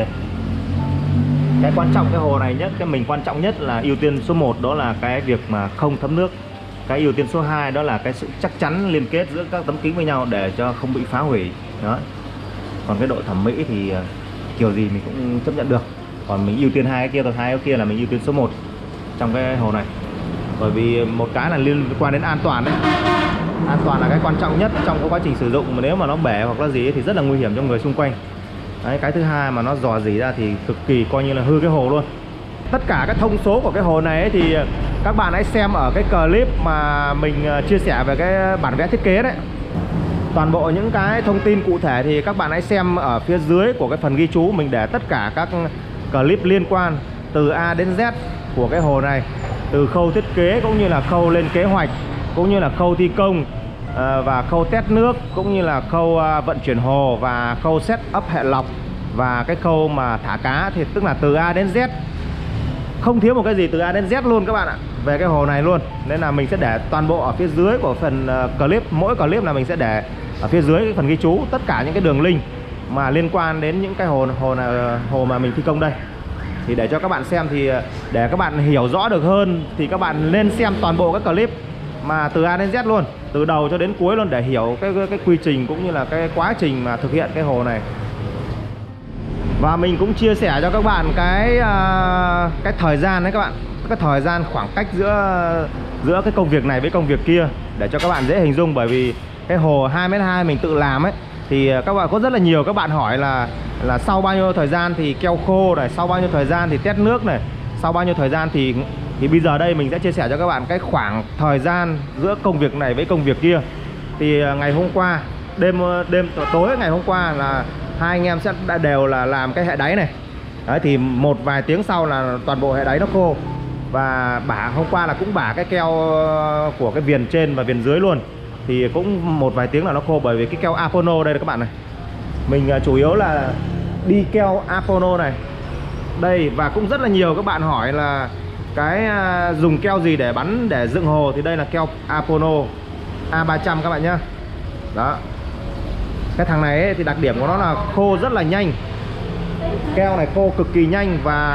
Cái quan trọng cái hồ này nhất, cái mình quan trọng nhất là ưu tiên số 1 đó là cái việc mà không thấm nước. Cái ưu tiên số 2 đó là cái sự chắc chắn liên kết giữa các tấm kính với nhau để cho không bị phá hủy. Đó. Còn cái độ thẩm mỹ thì kiểu gì mình cũng chấp nhận được. Còn mình ưu tiên hai cái kia thôi, hai cái kia là mình ưu tiên số 1 trong cái hồ này. Bởi vì một cái là liên quan đến an toàn đấy. An toàn là cái quan trọng nhất trong cái quá trình sử dụng, mà nếu mà nó bể hoặc là gì thì rất là nguy hiểm cho người xung quanh. Đấy, cái thứ hai mà nó dò dỉ ra thì cực kỳ coi như là hư cái hồ luôn. Tất cả các thông số của cái hồ này ấy thì các bạn hãy xem ở cái clip mà mình chia sẻ về cái bản vẽ thiết kế đấy. Toàn bộ những cái thông tin cụ thể thì các bạn hãy xem ở phía dưới của cái phần ghi chú. Mình để tất cả các clip liên quan từ A đến Z của cái hồ này, từ khâu thiết kế cũng như là khâu lên kế hoạch, cũng như là khâu thi công, và khâu test nước, cũng như là khâu vận chuyển hồ và khâu set up hệ lọc và cái khâu mà thả cá, thì tức là từ A đến Z, không thiếu một cái gì, từ A đến Z luôn các bạn ạ, về cái hồ này luôn. Nên là mình sẽ để toàn bộ ở phía dưới của phần clip, mỗi clip là mình sẽ để ở phía dưới cái phần ghi chú tất cả những cái đường link mà liên quan đến những cái hồ mà mình thi công đây. Thì để cho các bạn xem, thì để các bạn hiểu rõ được hơn thì các bạn nên xem toàn bộ các clip mà từ A đến Z luôn, từ đầu cho đến cuối luôn, để hiểu cái quy trình cũng như là cái quá trình mà thực hiện cái hồ này. Và mình cũng chia sẻ cho các bạn cái thời gian đấy các bạn, cái thời gian khoảng cách giữa cái công việc này với công việc kia để cho các bạn dễ hình dung. Bởi vì cái hồ 2m2 mình tự làm ấy, thì các bạn có rất là nhiều các bạn hỏi là sau bao nhiêu thời gian thì keo khô này, sau bao nhiêu thời gian thì test nước này, sau bao nhiêu thời gian thì bây giờ đây mình sẽ chia sẻ cho các bạn cái khoảng thời gian giữa công việc này với công việc kia. Thì ngày hôm qua, tối ngày hôm qua là hai anh em sẽ đều là làm cái hệ đáy này. Đấy, thì một vài tiếng sau là toàn bộ hệ đáy nó khô. Và hôm qua là cũng bả cái keo của cái viền trên và viền dưới luôn. Thì cũng một vài tiếng là nó khô, bởi vì cái keo Apono đây các bạn này. Mình chủ yếu là đi keo Apono này đây. Và cũng rất là nhiều các bạn hỏi là cái dùng keo gì để bắn để dựng hồ, thì đây là keo Apono A300 các bạn nhá. Đó, cái thằng này ấy, thì đặc điểm của nó là khô rất là nhanh. Keo này khô cực kỳ nhanh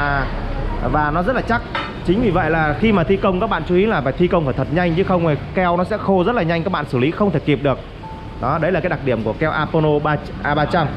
và nó rất là chắc. Chính vì vậy là khi mà thi công các bạn chú ý là phải thi công phải thật nhanh, chứ không thì keo nó sẽ khô rất là nhanh, các bạn xử lý không thể kịp được. Đó, đấy là cái đặc điểm của keo Apono A300.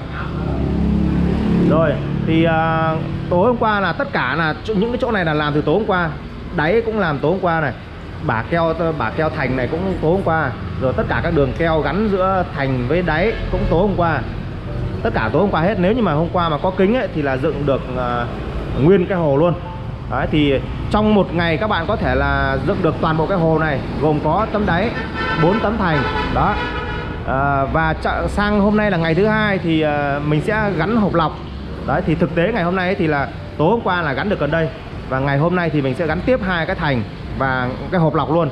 Rồi, thì tối hôm qua là tất cả là những cái chỗ này là làm từ tối hôm qua. Đáy cũng làm tối hôm qua này. Bả keo thành này cũng tối hôm qua. Rồi tất cả các đường keo gắn giữa thành với đáy cũng tối hôm qua. Tất cả tối hôm qua hết. Nếu như mà hôm qua mà có kính ấy, thì là dựng được nguyên cái hồ luôn. Đấy, thì trong một ngày các bạn có thể là dựng được toàn bộ cái hồ này, gồm có tấm đáy, 4 tấm thành. Đó. Và sang hôm nay là ngày thứ hai thì mình sẽ gắn hộp lọc. Đấy, thì thực tế ngày hôm nay ấy thì là tối hôm qua là gắn được gần đây, và ngày hôm nay thì mình sẽ gắn tiếp hai cái thành và cái hộp lọc luôn.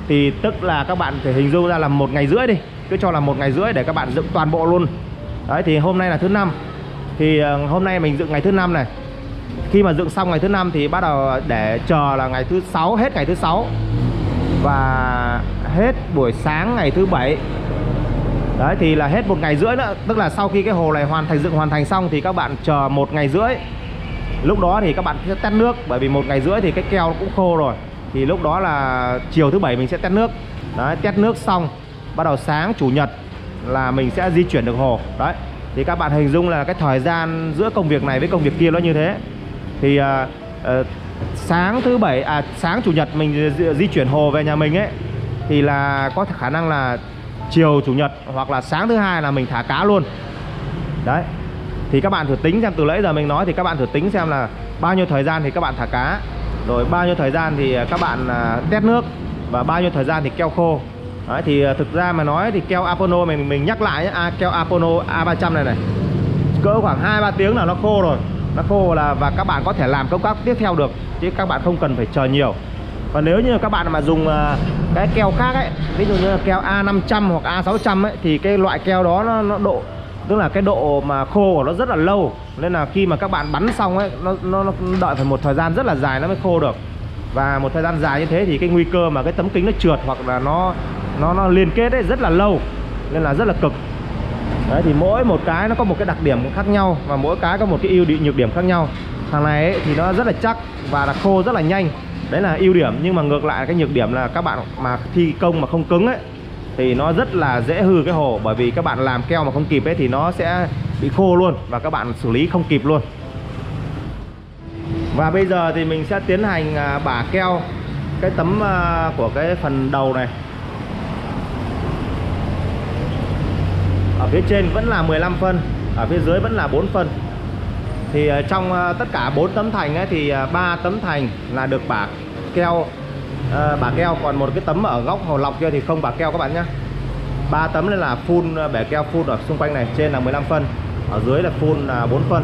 Thì tức là các bạn phải hình dung ra là 1 ngày rưỡi đi, cứ cho là 1 ngày rưỡi để các bạn dựng toàn bộ luôn. Đấy, thì hôm nay là thứ 5. Thì hôm nay mình dựng ngày thứ 5 này. Khi mà dựng xong ngày thứ 5 thì bắt đầu để chờ là ngày thứ 6, hết ngày thứ 6 và hết buổi sáng ngày thứ 7. Đấy, thì là hết 1 ngày rưỡi nữa. Tức là sau khi cái hồ này dựng hoàn thành xong thì các bạn chờ 1 ngày rưỡi. Lúc đó thì các bạn sẽ test nước, bởi vì 1 ngày rưỡi thì cái keo nó cũng khô rồi. Thì lúc đó là chiều thứ 7 mình sẽ test nước. Đấy, test nước xong bắt đầu sáng chủ nhật là mình sẽ di chuyển được hồ. Đấy, thì các bạn hình dung là cái thời gian giữa công việc này với công việc kia nó như thế. Thì sáng thứ 7 sáng chủ nhật mình di chuyển hồ về nhà mình ấy, thì là có khả năng là chiều chủ nhật hoặc là sáng thứ 2 là mình thả cá luôn. Đấy, thì các bạn thử tính xem, từ nãy giờ mình nói thì các bạn thử tính xem là bao nhiêu thời gian thì các bạn thả cá, rồi bao nhiêu thời gian thì các bạn test nước, và bao nhiêu thời gian thì keo khô. Đấy, thì thực ra mà nói thì keo Apono mình nhắc lại nhé, keo Apono A300 này cỡ khoảng 2-3 tiếng là nó khô rồi. Nó khô là và các bạn có thể làm công tác tiếp theo được, chứ các bạn không cần phải chờ nhiều. Còn nếu như các bạn mà dùng cái keo khác ấy, ví dụ như keo A500 hoặc A600 ấy, thì cái loại keo đó nó độ, tức là cái độ mà khô của nó rất là lâu, nên là khi mà các bạn bắn xong ấy, nó đợi phải một thời gian rất là dài nó mới khô được. Và một thời gian dài như thế thì cái nguy cơ mà cái tấm kính nó trượt hoặc là nó liên kết ấy rất là lâu, nên là rất là cực. Đấy, thì mỗi một cái nó có một cái đặc điểm khác nhau, và mỗi cái có một cái ưu nhược điểm khác nhau. Thằng này ấy, thì nó rất là chắc và là khô rất là nhanh. Đấy là ưu điểm, nhưng mà ngược lại cái nhược điểm là các bạn mà thi công mà không cứng ấy thì nó rất là dễ hư cái hồ, bởi vì các bạn làm keo mà không kịp ấy thì nó sẽ bị khô luôn và các bạn xử lý không kịp luôn. Và bây giờ thì mình sẽ tiến hành bả keo cái tấm của cái phần đầu này. Ở phía trên vẫn là 15 phân, ở phía dưới vẫn là 4 phân. Thì trong tất cả 4 tấm thành ấy, thì 3 tấm thành là được bả keo, còn một cái tấm ở góc hồ lọc kia thì không bả keo các bạn nhé. 3 tấm nên là full, bể keo full ở xung quanh này, trên là 15 phân, ở dưới là full là 4 phân.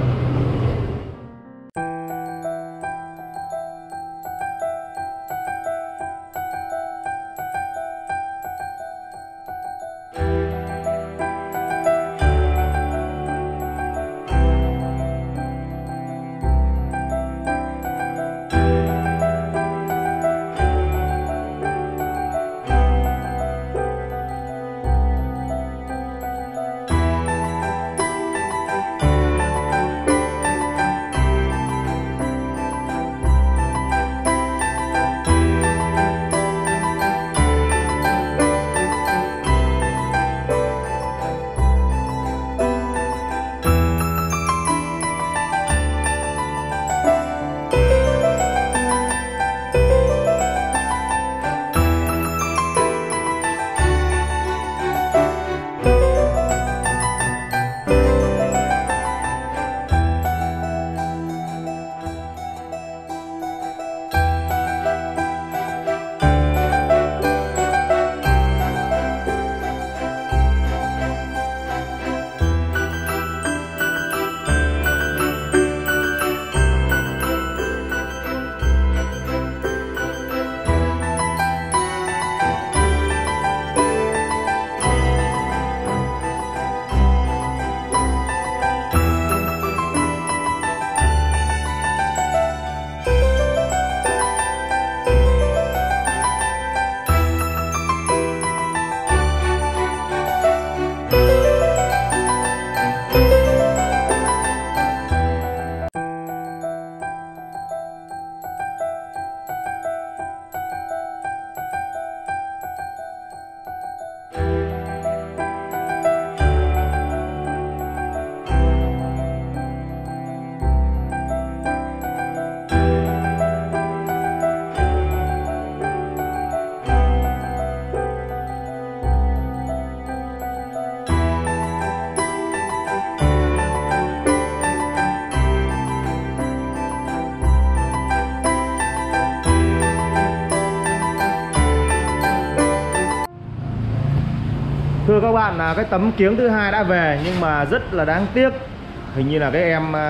Thưa các bạn, là cái tấm kiếng thứ hai đã về, nhưng mà rất là đáng tiếc. Hình như là cái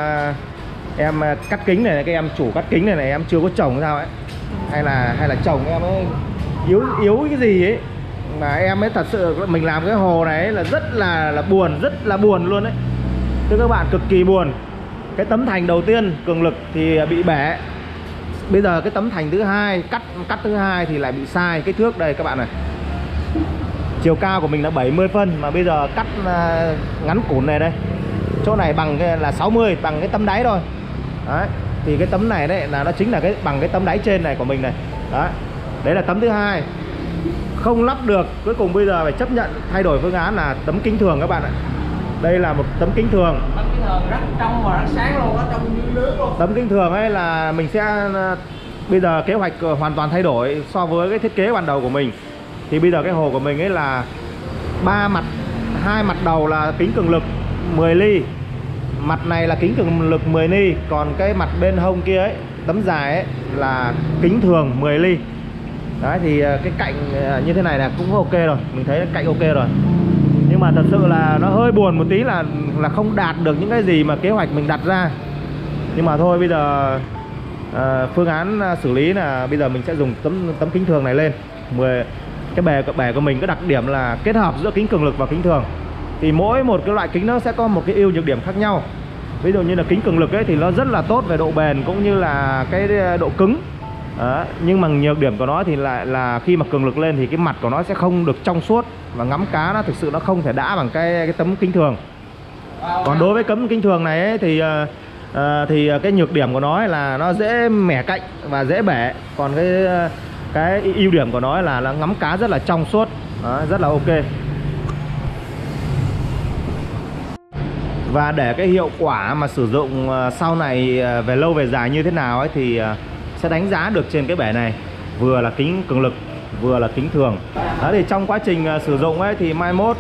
em cắt kính này, cái em chủ cắt kính này em chưa có chồng sao ấy, hay là chồng em ấy yếu cái gì ấy mà em ấy thật sự mình làm cái hồ này ấy là rất là buồn luôn đấy. Thưa các bạn, cực kỳ buồn. Cái tấm thành đầu tiên cường lực thì bị bể. Bây giờ cái tấm thành thứ hai, cắt thứ hai thì lại bị sai kích thước. Đây các bạn này, chiều cao của mình là 70 phân mà bây giờ cắt ngắn cùn này đây, chỗ này bằng cái là 60, bằng cái tấm đáy thôi. Đấy, thì cái tấm này đấy là nó chính là bằng cái tấm đáy trên này của mình này. Đấy là tấm thứ hai. Không lắp được, cuối cùng bây giờ phải chấp nhận thay đổi phương án là tấm kính thường các bạn ạ. Đây là một tấm kính thường. Tấm kính thường rất trong và rất sáng luôn, nó trong như nước luôn. Tấm kính thường ấy là mình sẽ bây giờ kế hoạch hoàn toàn thay đổi so với cái thiết kế ban đầu của mình. Thì bây giờ cái hồ của mình ấy là 3 mặt, 2 mặt đầu là kính cường lực 10 ly. Mặt này là kính cường lực 10 ly, còn cái mặt bên hông kia ấy, tấm dài ấy là kính thường 10 ly. Đấy thì cái cạnh như thế này là cũng ok rồi, mình thấy cạnh ok rồi. Nhưng mà thật sự là nó hơi buồn một tí là không đạt được những cái gì mà kế hoạch mình đặt ra. Nhưng mà thôi, bây giờ phương án xử lý là bây giờ mình sẽ dùng tấm kính thường này lên. Cái bể của mình có đặc điểm là kết hợp giữa kính cường lực và kính thường. Thì mỗi một cái loại kính nó sẽ có một cái ưu nhược điểm khác nhau. Ví dụ như là kính cường lực ấy thì nó rất là tốt về độ bền cũng như là cái độ cứng. Đó. Nhưng mà nhược điểm của nó thì lại là khi mà cường lực lên thì cái mặt của nó sẽ không được trong suốt và ngắm cá nó thực sự nó không thể đã bằng cái tấm kính thường. Còn đối với tấm kính thường này ấy, thì cái nhược điểm của nó là nó dễ mẻ cạnh và dễ bể. Còn cái ưu điểm của nó là nó ngắm cá rất là trong suốt. Đó, rất là ok. Và để cái hiệu quả mà sử dụng sau này về lâu về dài như thế nào ấy thì sẽ đánh giá được trên cái bể này, vừa là kính cường lực vừa là kính thường. Đó, thì trong quá trình sử dụng ấy thì mai mốt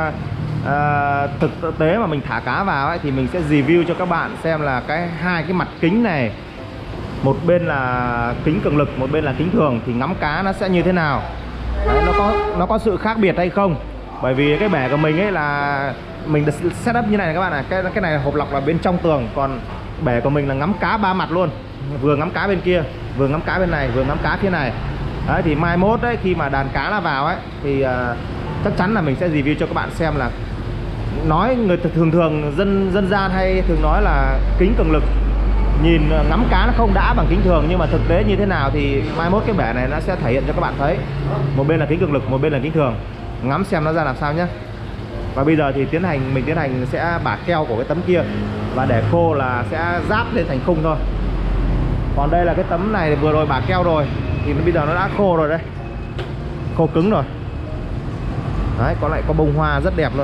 thực tế mà mình thả cá vào ấy thì mình sẽ review cho các bạn xem là hai cái mặt kính này, một bên là kính cường lực, một bên là kính thường thì ngắm cá nó sẽ như thế nào. Đấy, nó có sự khác biệt hay không. Bởi vì cái bể của mình ấy là mình setup như này này các bạn này, cái này là hộp lọc là bên trong tường, còn bể của mình là ngắm cá 3 mặt luôn, vừa ngắm cá bên kia, vừa ngắm cá bên này, vừa ngắm cá phía này. Đấy, thì mai mốt đấy khi mà đàn cá nó vào ấy thì chắc chắn là mình sẽ review cho các bạn xem là nói người thường dân gian hay thường nói là kính cường lực nhìn ngắm cá nó không đã bằng kính thường, nhưng mà thực tế như thế nào thì mai mốt cái bể này nó sẽ thể hiện cho các bạn thấy. Một bên là kính cường lực, một bên là kính thường, ngắm xem nó ra làm sao nhé. Và bây giờ thì mình tiến hành sẽ bả keo của cái tấm kia và để khô là sẽ ráp lên thành khung thôi. Còn đây là cái tấm này vừa rồi bả keo rồi thì bây giờ nó đã khô rồi đây, khô cứng rồi. Đấy, có bông hoa rất đẹp luôn.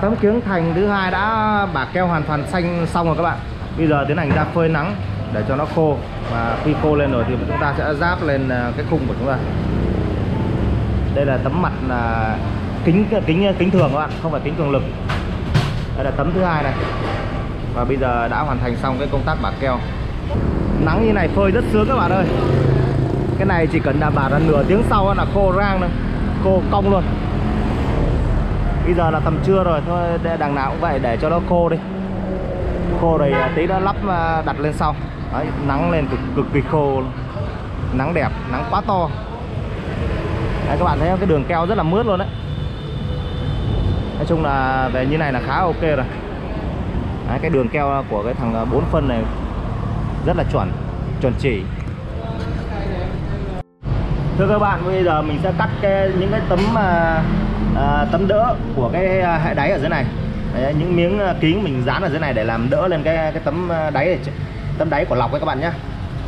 tấm kiếng thành thứ hai đã bạc keo hoàn toàn xanh xong rồi các bạn. Bây giờ tiến hành ra phơi nắng để cho nó khô, và khi khô lên rồi thì chúng ta sẽ ráp lên cái khung của chúng ta. Đây là tấm mặt là kính thường các bạn, không phải kính cường lực. Đây là tấm thứ hai này. Và bây giờ đã hoàn thành xong cái công tác bạc keo. Nắng như này phơi rất sướng các bạn ơi. Cái này chỉ cần đảm bảo là nửa tiếng sau là khô rang thôi, khô cong luôn. Bây giờ là tầm trưa rồi, thôi đằng nào cũng vậy, để cho nó khô đi. Khô rồi tí nó lắp đặt lên sau. Đấy, nắng lên cực kỳ khô luôn. Nắng đẹp, nắng quá to. Đấy, các bạn thấy cái đường keo rất là mướt luôn đấy. Nói chung là về như này là khá ok rồi. Đấy, cái đường keo của cái thằng 4 phân này rất là chuẩn chỉ. Thưa các bạn, bây giờ mình sẽ cắt những cái tấm đỡ của cái hệ đáy ở dưới này. Đấy, những miếng kính mình dán ở dưới này để làm đỡ lên cái tấm đáy của lọc ấy các bạn nhé.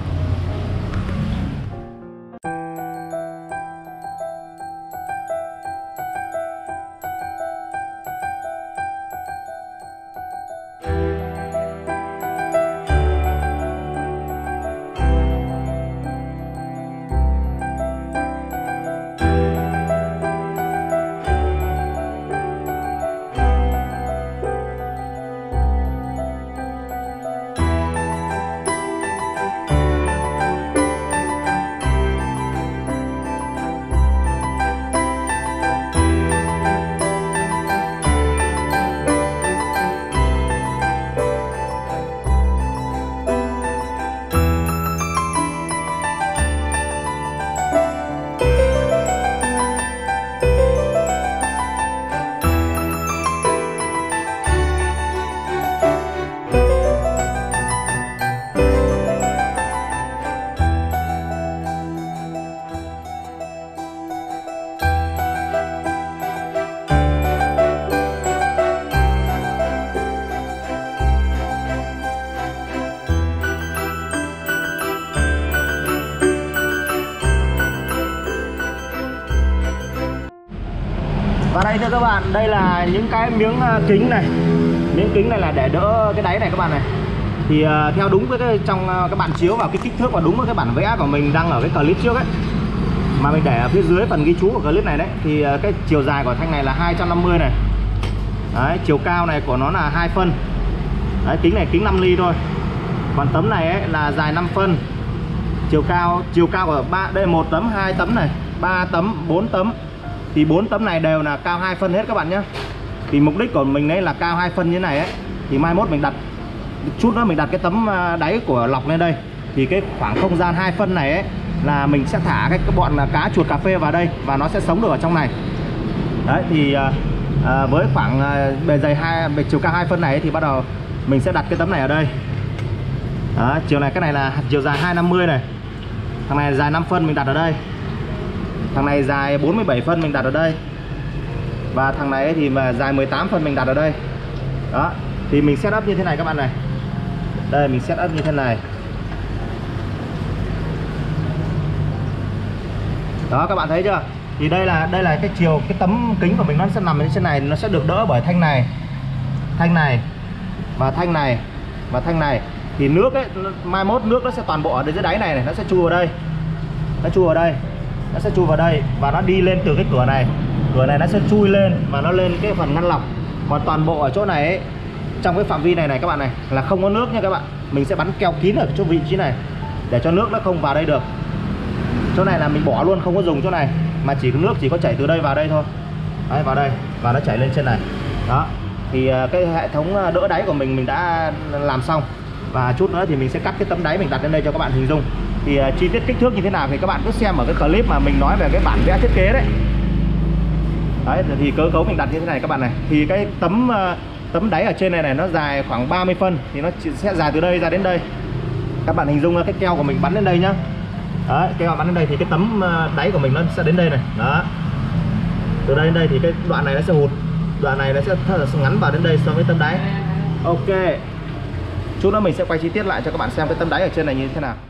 Và đây thưa các bạn, đây là những cái miếng kính này. Miếng kính này là để đỡ cái đáy này các bạn này. Thì theo đúng với trong cái bản chiếu và cái kích thước và đúng với cái bản vẽ của mình đăng ở cái clip trước ấy, mà mình để ở phía dưới phần ghi chú của clip này đấy, thì cái chiều dài của thanh này là 250 này. Đấy, chiều cao này của nó là 2 phân. Đấy, kính này kính 5 ly thôi. Còn tấm này ấy là dài 5 phân. Chiều cao của đây 1 tấm, 2 tấm này, 3 tấm, 4 tấm. Thì 4 tấm này đều là cao 2 phân hết các bạn nhé. Thì mục đích của mình đấy là cao 2 phân như này ấy. Thì mai mốt mình đặt chút nữa mình đặt cái tấm đáy của lọc lên đây. Thì cái khoảng không gian 2 phân này ấy là mình sẽ thả cái bọn cá chuột cà phê vào đây và nó sẽ sống được ở trong này. Đấy thì với khoảng bề chiều cao 2 phân này ấy, thì bắt đầu mình sẽ đặt cái tấm này ở đây. Đó, chiều này cái này là chiều dài 250 này. Thằng này dài 5 phân mình đặt ở đây. Thằng này dài 47 phân mình đặt ở đây. Và thằng này thì mà dài 18 phân mình đặt ở đây. Đó, thì mình set up như thế này các bạn này. Đây mình set up như thế này. Đó các bạn thấy chưa? Thì đây là cái tấm kính của mình nó sẽ nằm ở trên này, nó sẽ được đỡ bởi thanh này và thanh này. Thì nước ấy, mai mốt nước nó sẽ toàn bộ ở dưới đáy này, nó sẽ chui vào đây. Nó sẽ chui vào đây và nó đi lên từ cái cửa này. Cửa này nó sẽ chui lên và nó lên cái phần ngăn lọc. Còn toàn bộ ở chỗ này ấy, trong cái phạm vi này các bạn này là không có nước nha các bạn. Mình sẽ bắn keo kín ở chỗ vị trí này để cho nước nó không vào đây được. Chỗ này là mình bỏ luôn, không có dùng chỗ này, mà nước chỉ có chảy từ đây vào đây thôi. Đấy, vào đây và nó chảy lên trên này. Đó. Thì cái hệ thống đỡ đáy của mình đã làm xong. Và chút nữa thì mình sẽ cắt cái tấm đáy mình đặt lên đây cho các bạn hình dung. Thì chi tiết kích thước như thế nào thì các bạn cứ xem ở cái clip mà mình nói về cái bản vẽ thiết kế đấy. Đấy thì cơ cấu mình đặt như thế này các bạn này. Thì cái tấm đáy ở trên này nó dài khoảng 30 phân, thì nó sẽ dài từ đây ra đến đây. Các bạn hình dung cái keo của mình bắn lên đây nhá. Đấy, keo bắn lên đây thì cái tấm đáy của mình nó sẽ đến đây này. Đó. Từ đây đến đây thì cái đoạn này nó sẽ hụt, đoạn này nó sẽ ngắn vào đến đây so với tấm đáy. Ok. Chút nữa mình sẽ quay chi tiết lại cho các bạn xem cái tấm đáy ở trên này như thế nào.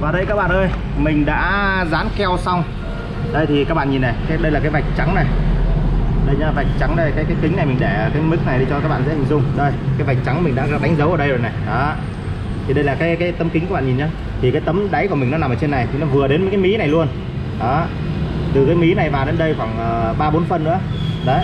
Và đây các bạn ơi, mình đã dán keo xong. Đây thì các bạn nhìn này, đây là cái vạch trắng này. Đây nha, vạch trắng đây, cái kính này mình để cái mức này đi cho các bạn dễ hình dung. Đây, cái vạch trắng mình đã đánh dấu ở đây rồi này. Đó. Thì đây là cái tấm kính các bạn nhìn nhá. Thì cái tấm đáy của mình nó nằm ở trên này thì nó vừa đến với cái mí này luôn. Đó. Từ cái mí này vào đến đây khoảng 3-4 phân nữa. Đấy.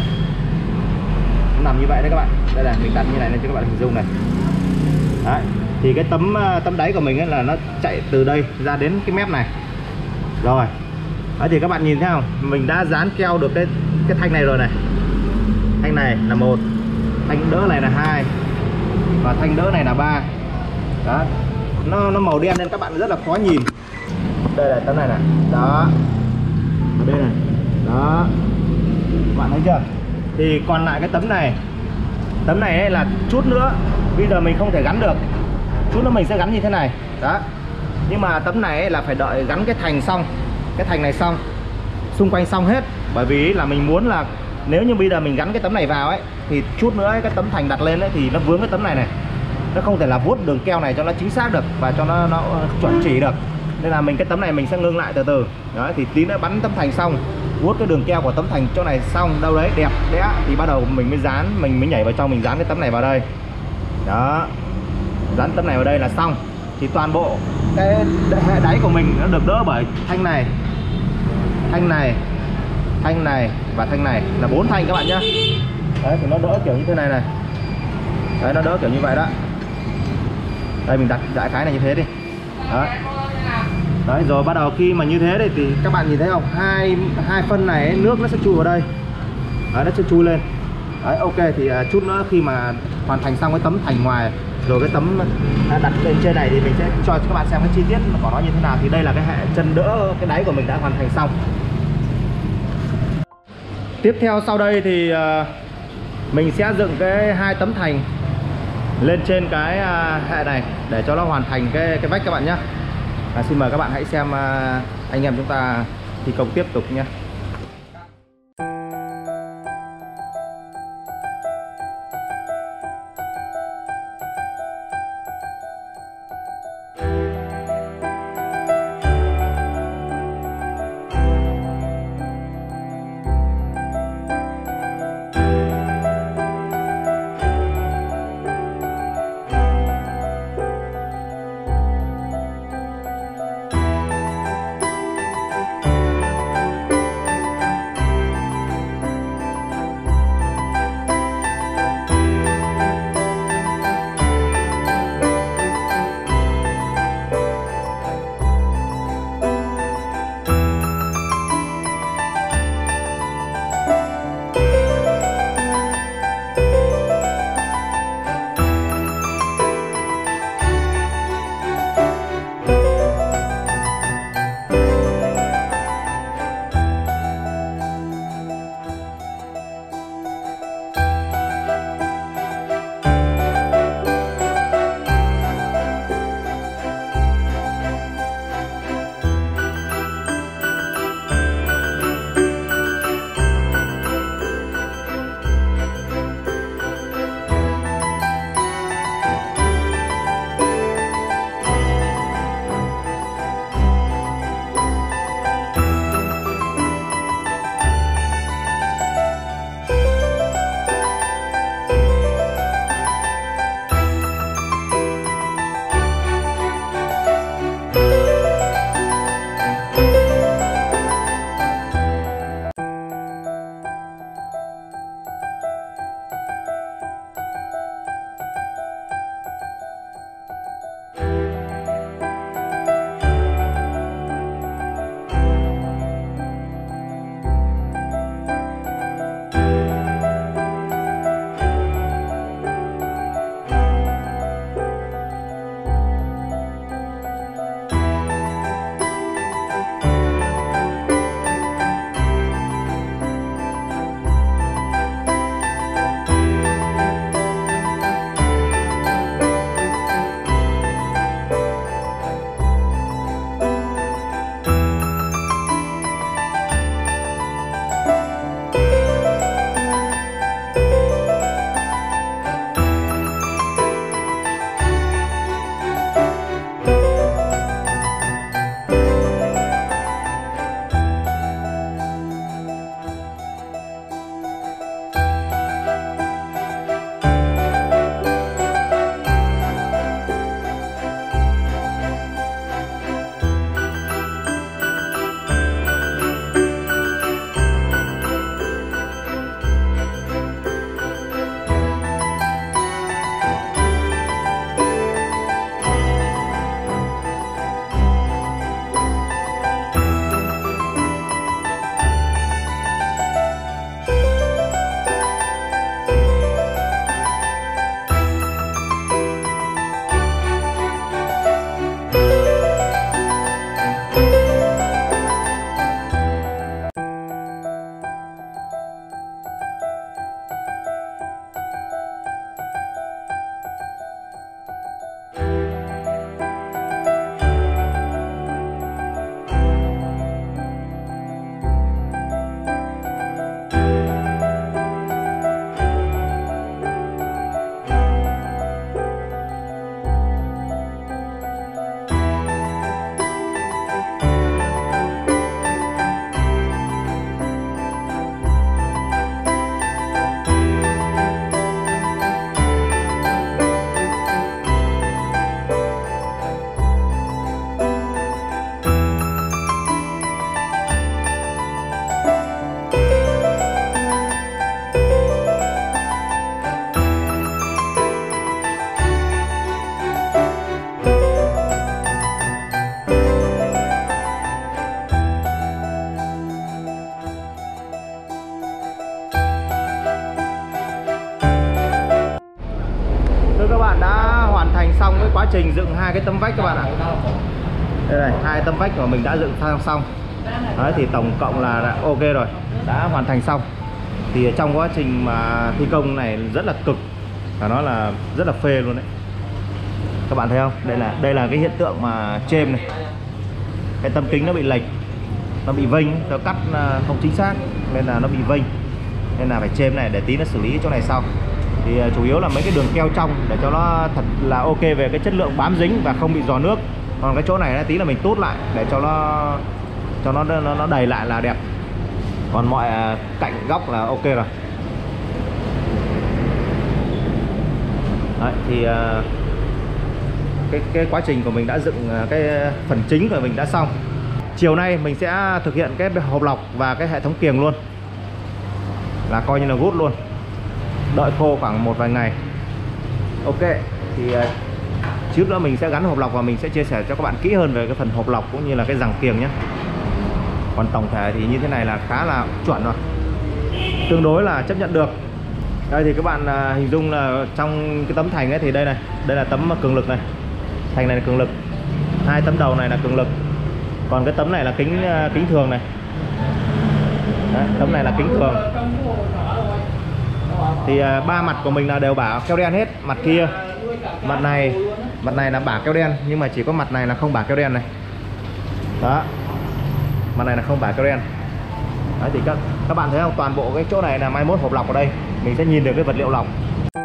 Nó nằm như vậy đấy các bạn. Đây là mình đặt như này nên cho các bạn hình dung này. Đấy. Thì cái tấm đáy của mình ấy là nó chạy từ đây ra đến cái mép này. Rồi. Đấy thì các bạn nhìn thấy không? Mình đã dán keo được cái thanh này rồi này. Thanh này là 1, thanh đỡ này là 2 và thanh đỡ này là 3. Đó. Nó màu đen nên các bạn rất là khó nhìn. Đây là tấm này này. Đó. Ở đây này. Đó. Các bạn thấy chưa? Thì còn lại cái tấm này ấy là chút nữa bây giờ mình không thể gắn được. Chút nữa mình sẽ gắn như thế này. Đó. Nhưng mà tấm này ấy là phải đợi gắn cái thành xong. Cái thành này xong, xung quanh xong hết. Bởi vì là mình muốn là nếu như bây giờ mình gắn cái tấm này vào ấy thì chút nữa ấy, cái tấm thành đặt lên ấy thì nó vướng cái tấm này này. Nó không thể là vuốt đường keo này cho nó chính xác được và cho nó chuẩn chỉ được. Nên là cái tấm này mình sẽ ngưng lại từ từ. Đó, thì tí nữa bắn tấm thành xong, vuốt cái đường keo của tấm thành chỗ này xong đâu đấy đẹp đẽ thì bắt đầu mình mới dán, mình mới nhảy vào trong, mình dán cái tấm này vào đây. Đó. Dán tấm này vào đây là xong. Thì toàn bộ cái hệ đáy của mình nó được đỡ bởi thanh này, thanh này, thanh này và thanh này là 4 thanh các bạn nhé. Đấy thì nó đỡ kiểu như thế này này. Đấy, nó đỡ kiểu như vậy đó. Đây mình đặt đại khái này như thế đi. Đấy. Đấy rồi bắt đầu khi mà như thế đây thì các bạn nhìn thấy không? Hai phân này ấy, nước nó sẽ chui vào đây. Đấy, nó sẽ chui lên. Đấy, ok thì chút nữa khi mà hoàn thành xong cái tấm thành ngoài rồi cái tấm đặt lên trên này thì mình sẽ cho các bạn xem cái chi tiết của nó như thế nào. Thì đây là cái hệ chân đỡ cái đáy của mình đã hoàn thành xong. Tiếp theo sau đây thì mình sẽ dựng cái 2 tấm thành lên trên cái hệ này để cho nó hoàn thành cái vách các bạn nhé. Xin mời các bạn hãy xem anh em chúng ta thi công tiếp tục nhé. xong cái quá trình dựng hai cái tấm vách các bạn ạ. Đây này, hai tấm vách mà mình đã dựng xong. Đấy thì tổng cộng là đã ok rồi, đã hoàn thành xong. Thì trong quá trình mà thi công này rất là cực, và nó là rất là phê luôn đấy. Các bạn thấy không? Đây là cái hiện tượng mà chêm này. Cái tấm kính nó bị lệch, nó bị vênh, nó cắt không chính xác nên là nó bị vênh. Nên là phải chêm này để tí nó xử lý chỗ này sau. Thì chủ yếu là mấy cái đường keo trong để cho nó thật là ok về cái chất lượng bám dính và không bị rò nước. Còn cái chỗ này tí là mình tút lại để cho nó đầy lại là đẹp. Còn mọi cạnh góc là ok rồi. Đấy thì cái quá trình của mình đã dựng cái phần chính của mình đã xong. Chiều nay mình sẽ thực hiện cái hộp lọc và cái hệ thống kiềng luôn, là coi như là gút luôn, đợi khô khoảng một vài ngày. Ok thì trước nữa mình sẽ gắn hộp lọc và mình sẽ chia sẻ cho các bạn kỹ hơn về cái phần hộp lọc cũng như là cái rằng kiềng nhé. Còn tổng thể thì như thế này là khá là chuẩn rồi, tương đối là chấp nhận được. Đây thì các bạn hình dung là trong cái tấm thành ấy thì đây là tấm cường lực này, thành này là cường lực, hai tấm đầu này là cường lực, còn cái tấm này là kính thường này. Đấy, tấm này là kính thường. Thì ba mặt của mình là đều bả keo đen hết. Mặt kia, mặt này là bả keo đen, nhưng mà chỉ có mặt này là không bả keo đen này. Đó, mặt này là không bả keo đen. Đấy thì các bạn thấy không, toàn bộ cái chỗ này là mai mốt hộp lọc ở đây mình sẽ nhìn được cái vật liệu lọc.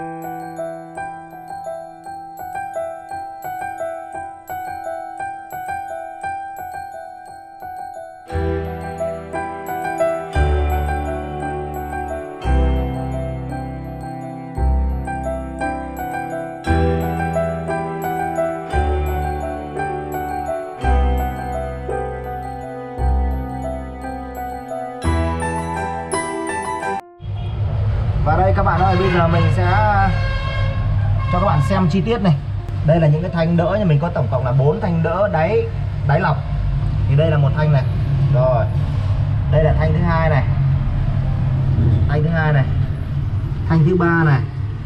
Và đây các bạn ơi, bây giờ mình sẽ cho các bạn xem chi tiết này. Đây là những cái thanh đỡ, nhưng mình có tổng cộng là 4 thanh đỡ đáy lọc. Thì đây là một thanh này. Rồi. Đây là thanh thứ hai này. Thanh thứ hai này. Thanh thứ ba này.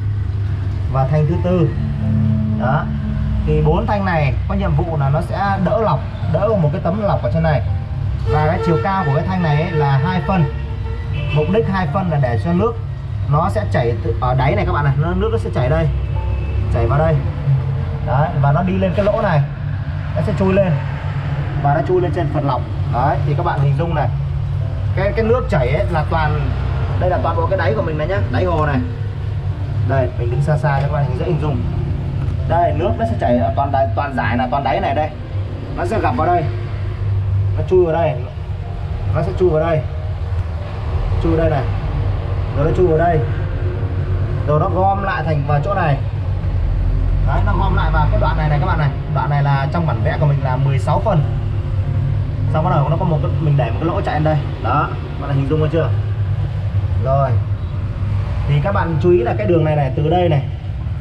Và thanh thứ tư. Đó. Thì 4 thanh này có nhiệm vụ là nó sẽ đỡ lọc, đỡ một cái tấm lọc ở trên này. Và cái chiều cao của cái thanh này ấy là 2 phân. Mục đích 2 phân là để cho nước nó sẽ chảy ở đáy này các bạn này, nước nó sẽ chảy đây, chảy vào đây. Đấy, và nó đi lên cái lỗ này, nó sẽ chui lên và nó chui lên trên phần lọc. Đấy thì các bạn hình dung này, cái nước chảy ấy là đây là toàn bộ cái đáy của mình này nhá, đáy hồ này. Đây mình đứng xa xa cho các bạn dễ hình dung. Đây nước nó sẽ chảy ở toàn dải là toàn đáy này, đây nó sẽ gặp vào đây, nó chui vào đây, nó sẽ chui vào đây, chui vào đây này, rồi nó chui vào đây, rồi nó gom lại thành vào chỗ này. Đấy, nó gom lại vào cái đoạn này các bạn này. Đoạn này là trong bản vẽ của mình là 16 phân. Xong bắt đầu nó có mình để một cái lỗ chạy lên đây. Đó, bạn hình dung được chưa? Rồi. Thì các bạn chú ý là cái đường này từ đây này,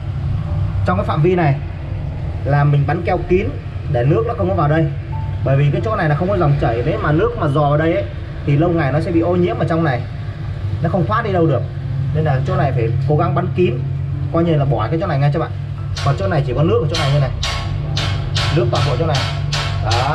trong cái phạm vi này là mình bắn keo kín để nước nó không có vào đây. Bởi vì cái chỗ này là không có dòng chảy, nếu mà nước mà dò vào đây ấy, thì lâu ngày nó sẽ bị ô nhiễm ở trong này, nó không thoát đi đâu được. Nên là chỗ này phải cố gắng bắn kín, coi như là bỏ cái chỗ này ngay cho bạn. Còn chỗ này chỉ có nước ở chỗ này như này, nước toàn bộ chỗ này. Đó.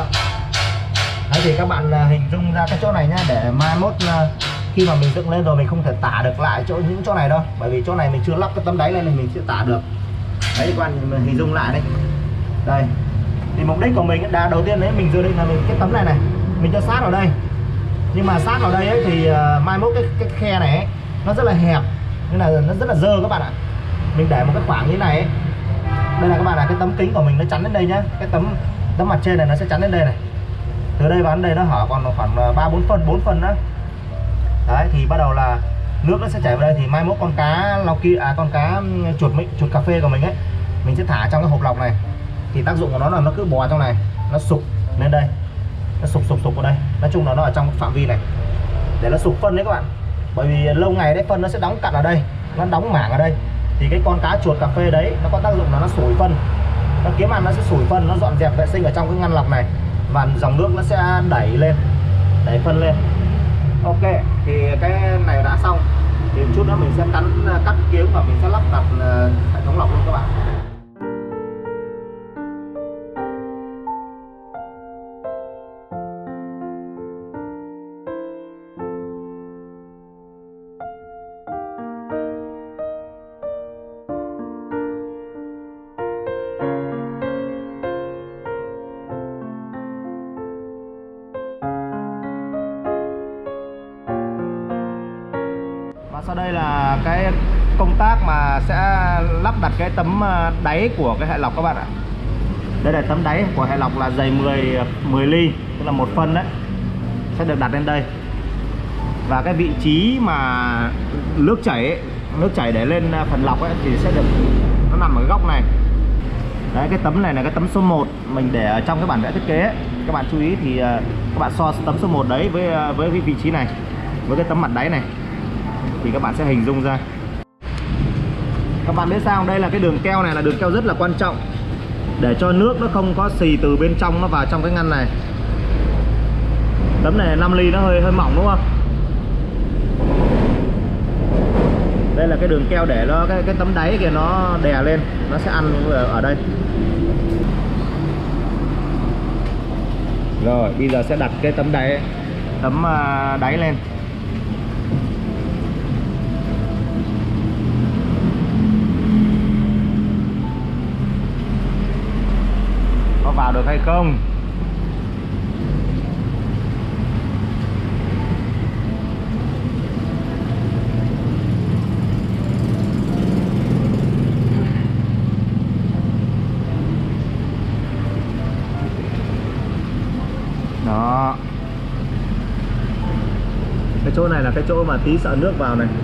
Đấy thì các bạn hình dung ra cái chỗ này nhá, để mai mốt khi mà mình dựng lên rồi mình không thể tả được lại những chỗ này đâu, bởi vì chỗ này mình chưa lắp cái tấm đáy lên thì mình sẽ tả được. Đấy các bạn hình dung lại đây. Đây. Thì mục đích của mình là đầu tiên đấy, mình dự định là cái tấm này mình cho sát vào đây. Nhưng mà sát vào đây ấy, thì mai mốt cái khe này ấy, nó rất là hẹp, nên là nó rất là dơ các bạn ạ. Mình để một cái khoảng như thế này ấy. Đây là các bạn là cái tấm kính của mình nó chắn đến đây nhá. Cái tấm mặt trên này nó sẽ chắn đến đây này. Từ đây vào đến đây nó hở còn khoảng 4 phân đó. Đấy thì bắt đầu là nước nó sẽ chảy vào đây, thì mai mốt con cá lau kia con cá chuột cà phê của mình ấy, mình sẽ thả trong cái hộp lọc này. Thì tác dụng của nó là nó cứ bò trong này, nó sụp lên đây, nó sụp vào đây. Nói chung là nó ở trong phạm vi này để nó sụp phân đấy các bạn. Bởi vì lâu ngày đấy phân nó sẽ đóng cặn ở đây, nó đóng mảng ở đây, thì cái con cá chuột cà phê đấy nó có tác dụng là nó sủi phân, nó kiếm ăn, nó sẽ sủi phân, nó dọn dẹp vệ sinh ở trong cái ngăn lọc này, và dòng nước nó sẽ đẩy phân lên. Ok, thì cái này đã xong, thì chút nữa mình sẽ cắt kiếng và mình sẽ lắp đặt hệ thống lọc luôn các bạn. cái công tác mà sẽ lắp đặt cái tấm đáy của cái hệ lọc các bạn ạ. Đây là tấm đáy của hệ lọc là dày 10 ly, tức là 1 phân đấy, sẽ được đặt lên đây. Và cái vị trí mà nước chảy để lên phần lọc ấy thì sẽ được, nó nằm ở cái góc này. Đấy, cái tấm này là cái tấm số 1 mình để ở trong cái bản vẽ thiết kế ấy. Các bạn chú ý thì các bạn so tấm số 1 đấy với cái vị trí này, với cái tấm mặt đáy này, thì các bạn sẽ hình dung ra. Các bạn biết sao không? Đây là cái đường keo này là đường keo rất là quan trọng để cho nước nó không có xì từ bên trong nó vào trong cái ngăn này. Tấm này 5 ly nó hơi mỏng đúng không? Đây là cái đường keo để nó cái tấm đáy kìa nó đè lên, nó sẽ ăn ở đây. Rồi bây giờ sẽ đặt cái tấm đáy lên. Có vào được hay không? Đó. Cái chỗ này là cái chỗ mà tí sợ nước vào này.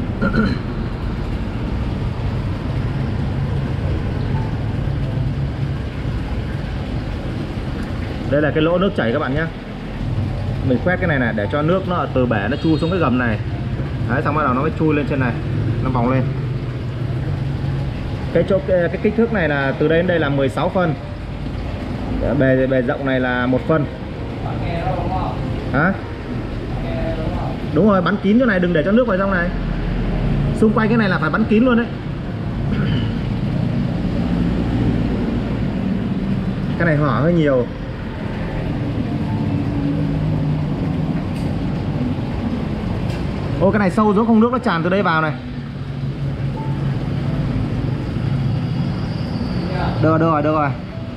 Đây là cái lỗ nước chảy các bạn nhé. Mình quét cái này để cho nước nó từ bể nó chui xuống cái gầm này. Đấy, xong bắt đầu nó mới chui lên trên này, nó vòng lên. Cái kích thước này là từ đây đến đây là 16 phân. Bề rộng này là 1 phân. Hả? Đúng rồi, bắn kín chỗ này, đừng để cho nước vào trong này. Xung quanh cái này là phải bắn kín luôn đấy. Cái này hở hơi nhiều. Ô, cái này sâu xuống không nước nó tràn từ đây vào này. Được rồi.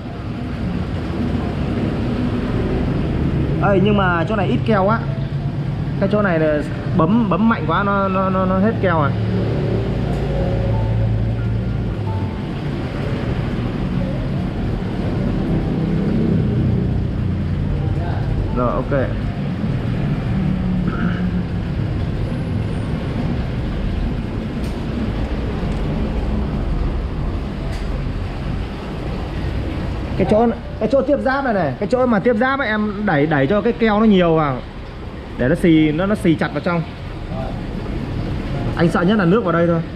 Ê, nhưng mà chỗ này ít keo quá. Cái chỗ này là bấm mạnh quá nó hết keo rồi. Rồi, ok. Cái chỗ tiếp giáp này, cái chỗ mà tiếp giáp ấy, em đẩy cho cái keo nó nhiều vào để nó xì chặt vào trong. Anh sợ nhất là nước vào đây thôi.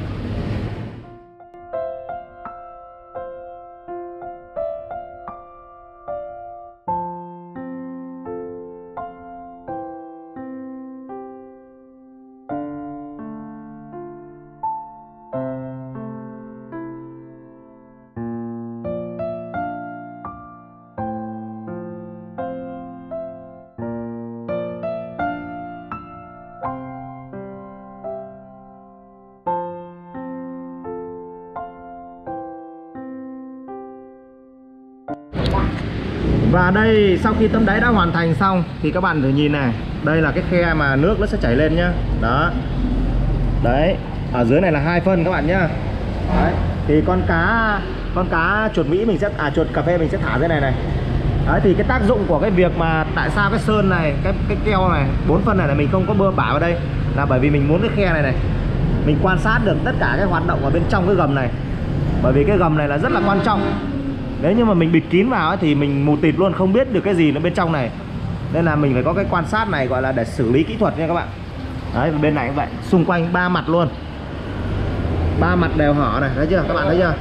Và đây sau khi tấm đáy đã hoàn thành xong thì các bạn thử nhìn này, đây là cái khe mà nước nó sẽ chảy lên nhá. Đó. Đấy, ở dưới này là 2 phân các bạn nhá. Đấy, thì con cá chuột Mỹ mình sẽ chuột cà phê mình sẽ thả dưới này này. Đấy, thì cái tác dụng của cái việc mà tại sao cái sơn này, cái keo này 4 phân này là mình không có bơ bả vào đây là bởi vì mình muốn cái khe này này mình quan sát được tất cả cái hoạt động ở bên trong cái gầm này. Bởi vì cái gầm này là rất là quan trọng. Nếu như mà mình bịt kín vào ấy, thì mình mù tịt luôn, không biết được cái gì nó bên trong này. Nên là mình phải có cái quan sát này gọi là để xử lý kỹ thuật nha các bạn. Đấy, bên này cũng vậy, xung quanh 3 mặt luôn, 3 mặt đều hở này, thấy chưa? Các bạn thấy chưa?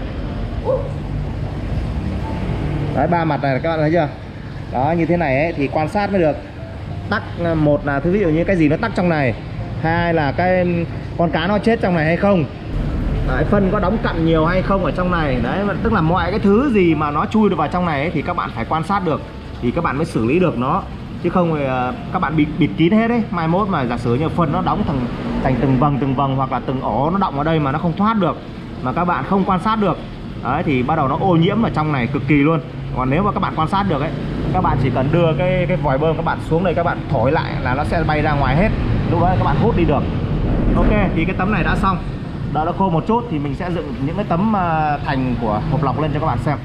Đấy, 3 mặt này các bạn thấy chưa? Đó, như thế này ấy, thì quan sát mới được. Tắc, một là thứ ví dụ như cái gì nó tắc trong này, hai là cái con cá nó chết trong này hay không. Đấy, phân có đóng cặn nhiều hay không ở trong này. Đấy, tức là mọi cái thứ gì mà nó chui được vào trong này ấy, thì các bạn phải quan sát được thì các bạn mới xử lý được nó. Chứ không thì các bạn bịt kín hết đấy. Mai mốt mà giả sử như phân nó đóng thành từng vầng hoặc là từng ổ nó đọng ở đây mà nó không thoát được, mà các bạn không quan sát được, đấy, thì bắt đầu nó ô nhiễm ở trong này cực kỳ luôn. Còn nếu mà các bạn quan sát được ấy, các bạn chỉ cần đưa cái vòi bơm các bạn xuống đây, các bạn thổi lại là nó sẽ bay ra ngoài hết. Lúc đó các bạn hút đi được. Ok, thì cái tấm này đã xong. đợi nó khô một chút thì mình sẽ dựng những cái tấm thành của hộp lọc lên cho các bạn xem.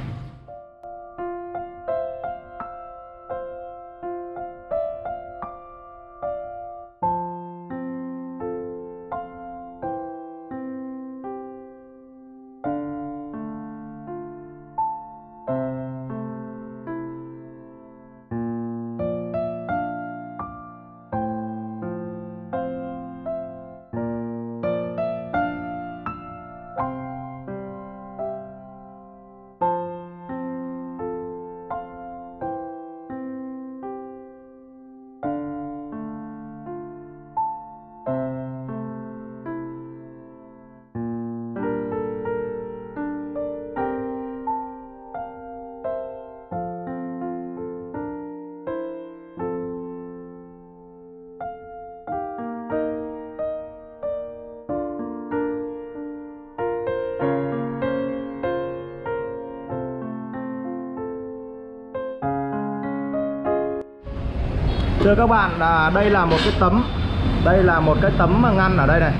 Thưa các bạn, đây là một cái tấm, đây là một cái tấm ngăn ở đây này.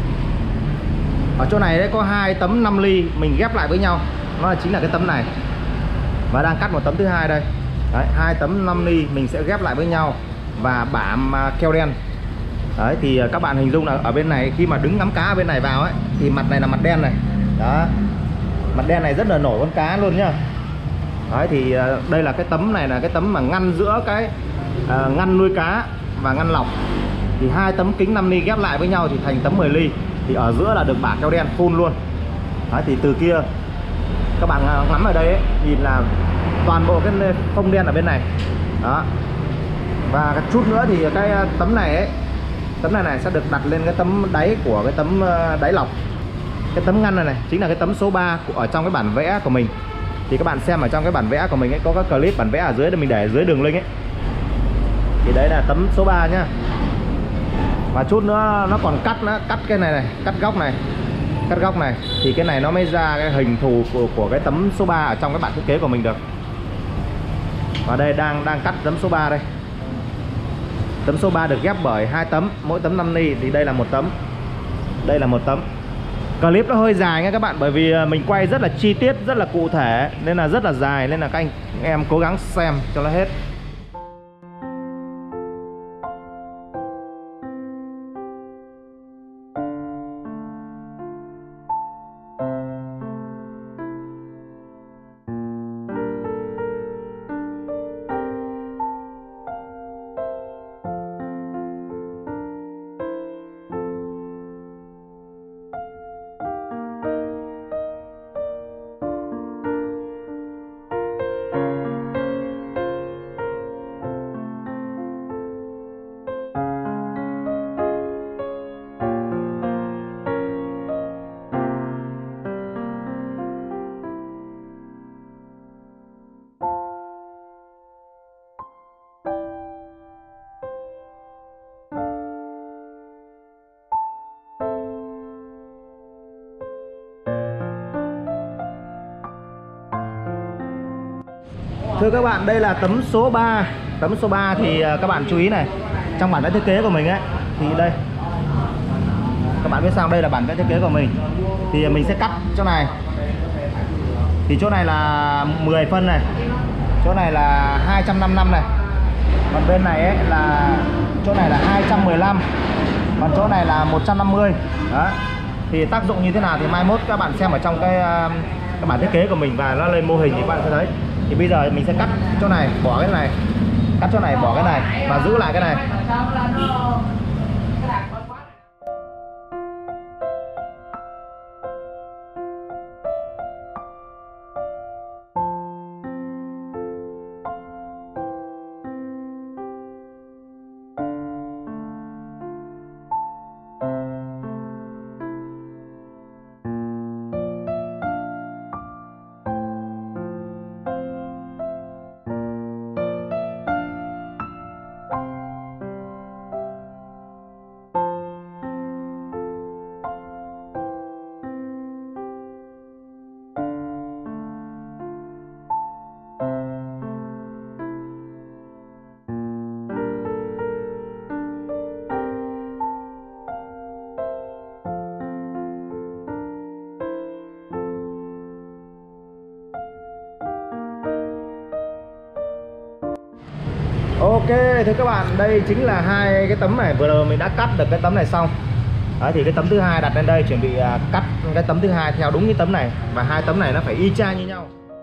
Ở chỗ này đấy có 2 tấm 5 ly mình ghép lại với nhau, nó chính là cái tấm này. Và đang cắt một tấm thứ hai đây. Đấy, 2 tấm 5 ly mình sẽ ghép lại với nhau và bám keo đen. Đấy thì các bạn hình dung là ở bên này khi mà đứng ngắm cá ở bên này vào ấy thì mặt này là mặt đen này. Đó. Mặt đen này rất là nổi con cá luôn nhá. Đấy thì đây là cái tấm này là cái tấm mà ngăn giữa cái ngăn nuôi cá và ngăn lọc. Thì 2 tấm kính 5 ly ghép lại với nhau thì thành tấm 10 ly. Thì ở giữa là được bả keo đen full luôn. Đấy thì từ kia các bạn ngắm ở đây ấy, nhìn là toàn bộ cái phông đen ở bên này. Đó. Và chút nữa thì cái tấm này ấy, tấm này sẽ được đặt lên cái tấm đáy của cái tấm đáy lọc. Cái tấm ngăn này chính là cái tấm số 3 ở trong cái bản vẽ của mình. Thì các bạn xem ở trong cái bản vẽ của mình ấy có các clip bản vẽ ở dưới để mình để ở dưới đường link ấy. Thì đấy là tấm số 3 nhá. Và chút nữa nó còn cắt cái này này, cắt góc này. Cắt góc này thì cái này nó mới ra cái hình thù của cái tấm số 3 ở trong cái bản thiết kế của mình được. Và đây đang cắt tấm số 3 đây. Tấm số 3 được ghép bởi 2 tấm, mỗi tấm 5 ly thì đây là một tấm. Đây là một tấm. Clip nó hơi dài nha các bạn, bởi vì mình quay rất là chi tiết, rất là cụ thể nên là rất là dài, nên là các anh em cố gắng xem cho nó hết. Thưa các bạn, đây là tấm số 3. Tấm số 3 thì các bạn chú ý này, trong bản vẽ thiết kế của mình ấy thì đây, các bạn biết sao, đây là bản vẽ thiết kế của mình. Thì mình sẽ cắt chỗ này. Thì chỗ này là 10 phân này, chỗ này là 255 này, còn bên này ấy là chỗ này là 215, còn chỗ này là 150. Đó. Thì tác dụng như thế nào thì mai mốt các bạn xem ở trong cái bản thiết kế của mình và nó lên mô hình thì các bạn sẽ thấy. Thì bây giờ mình sẽ cắt chỗ này, bỏ cái này, cắt chỗ này, bỏ cái này và giữ lại cái này. Ok, thưa các bạn, đây chính là hai cái tấm này. Vừa rồi mình đã cắt được cái tấm này xong. Đấy, thì cái tấm thứ hai đặt lên đây, chuẩn bị cắt cái tấm thứ hai theo đúng cái tấm này. Và hai tấm này nó phải y chang như nhau.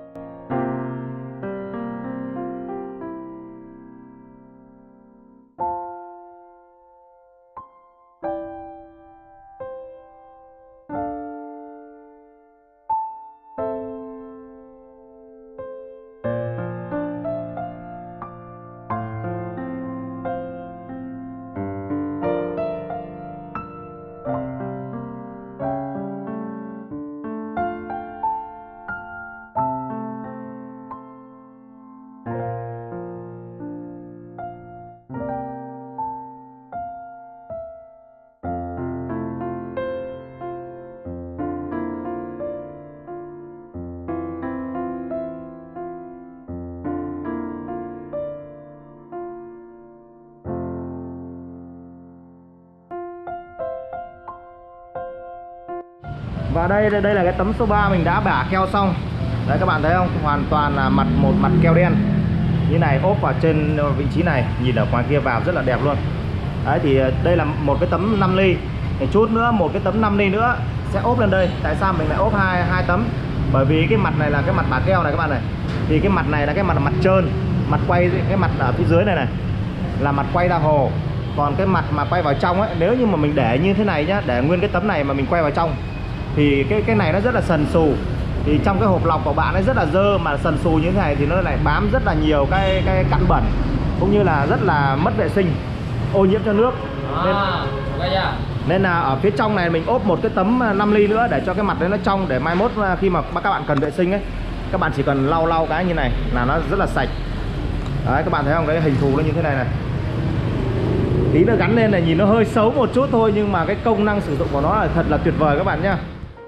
Và đây là cái tấm số 3 mình đã bả keo xong. Đấy các bạn thấy không? Hoàn toàn là một mặt keo đen như này, ốp vào trên vị trí này, nhìn ở ngoài kia vào rất là đẹp luôn. Đấy thì đây là một cái tấm 5 ly. Thì chút nữa một cái tấm 5 ly nữa sẽ ốp lên đây. Tại sao mình lại ốp hai tấm? Bởi vì cái mặt này là cái mặt bả keo này các bạn này. Thì cái mặt này là cái mặt trơn, mặt quay cái mặt ở phía dưới này này là mặt quay ra hồ. Còn cái mặt mà quay vào trong ấy, nếu như mà mình để như thế này nhá, để nguyên cái tấm này mà mình quay vào trong thì cái này nó rất là sần sù. Thì trong cái hộp lọc của bạn ấy rất là dơ, mà sần sù như thế này thì nó lại bám rất là nhiều cái cặn bẩn, cũng như là rất là mất vệ sinh, ô nhiễm cho nước. Nên là ở phía trong này mình ốp một cái tấm 5 ly nữa để cho cái mặt đấy nó trong, để mai mốt khi mà các bạn cần vệ sinh ấy, các bạn chỉ cần lau cái như này là nó rất là sạch. Đấy các bạn thấy không, cái hình thù nó như thế này này. Tí nó gắn lên này nhìn nó hơi xấu một chút thôi, nhưng mà cái công năng sử dụng của nó là thật là tuyệt vời các bạn nhá.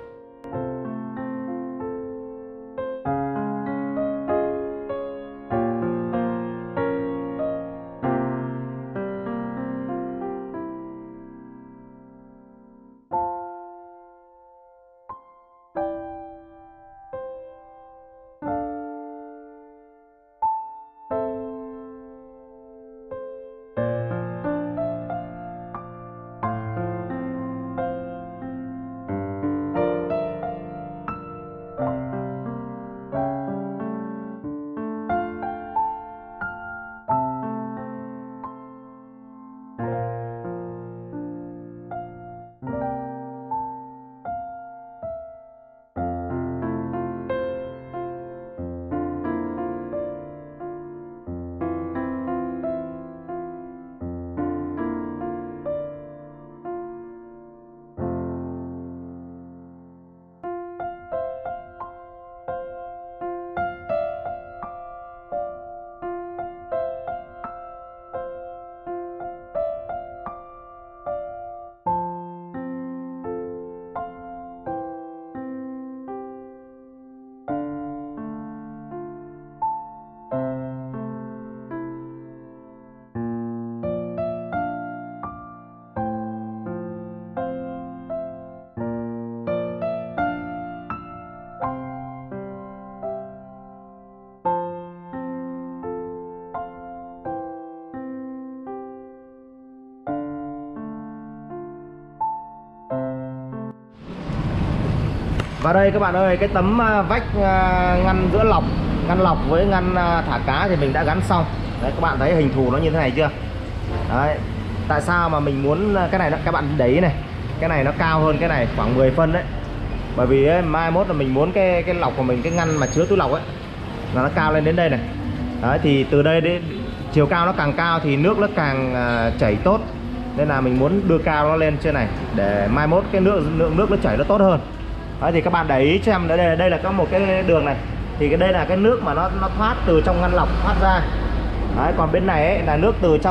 Và đây các bạn ơi, cái tấm vách ngăn giữa ngăn lọc với ngăn thả cá thì mình đã gắn xong. Đấy các bạn thấy hình thù nó như thế này chưa? Đấy. Tại sao mà mình muốn cái này, các bạn để ý này, cái này nó cao hơn cái này khoảng 10 phân đấy. Bởi vì ấy, mai mốt là mình muốn cái lọc của mình, cái ngăn mà chứa túi lọc ấy là nó cao lên đến đây này. Đấy thì từ đây đến chiều cao nó càng cao thì nước nó càng chảy tốt. Nên là mình muốn đưa cao nó lên trên này để mai mốt cái lượng nước nó chảy nó tốt hơn. Đấy thì các bạn để ý cho em, đây là có một cái đường này. Thì đây là cái nước mà nó thoát từ trong ngăn lọc thoát ra. Đấy, còn bên này ấy, là nước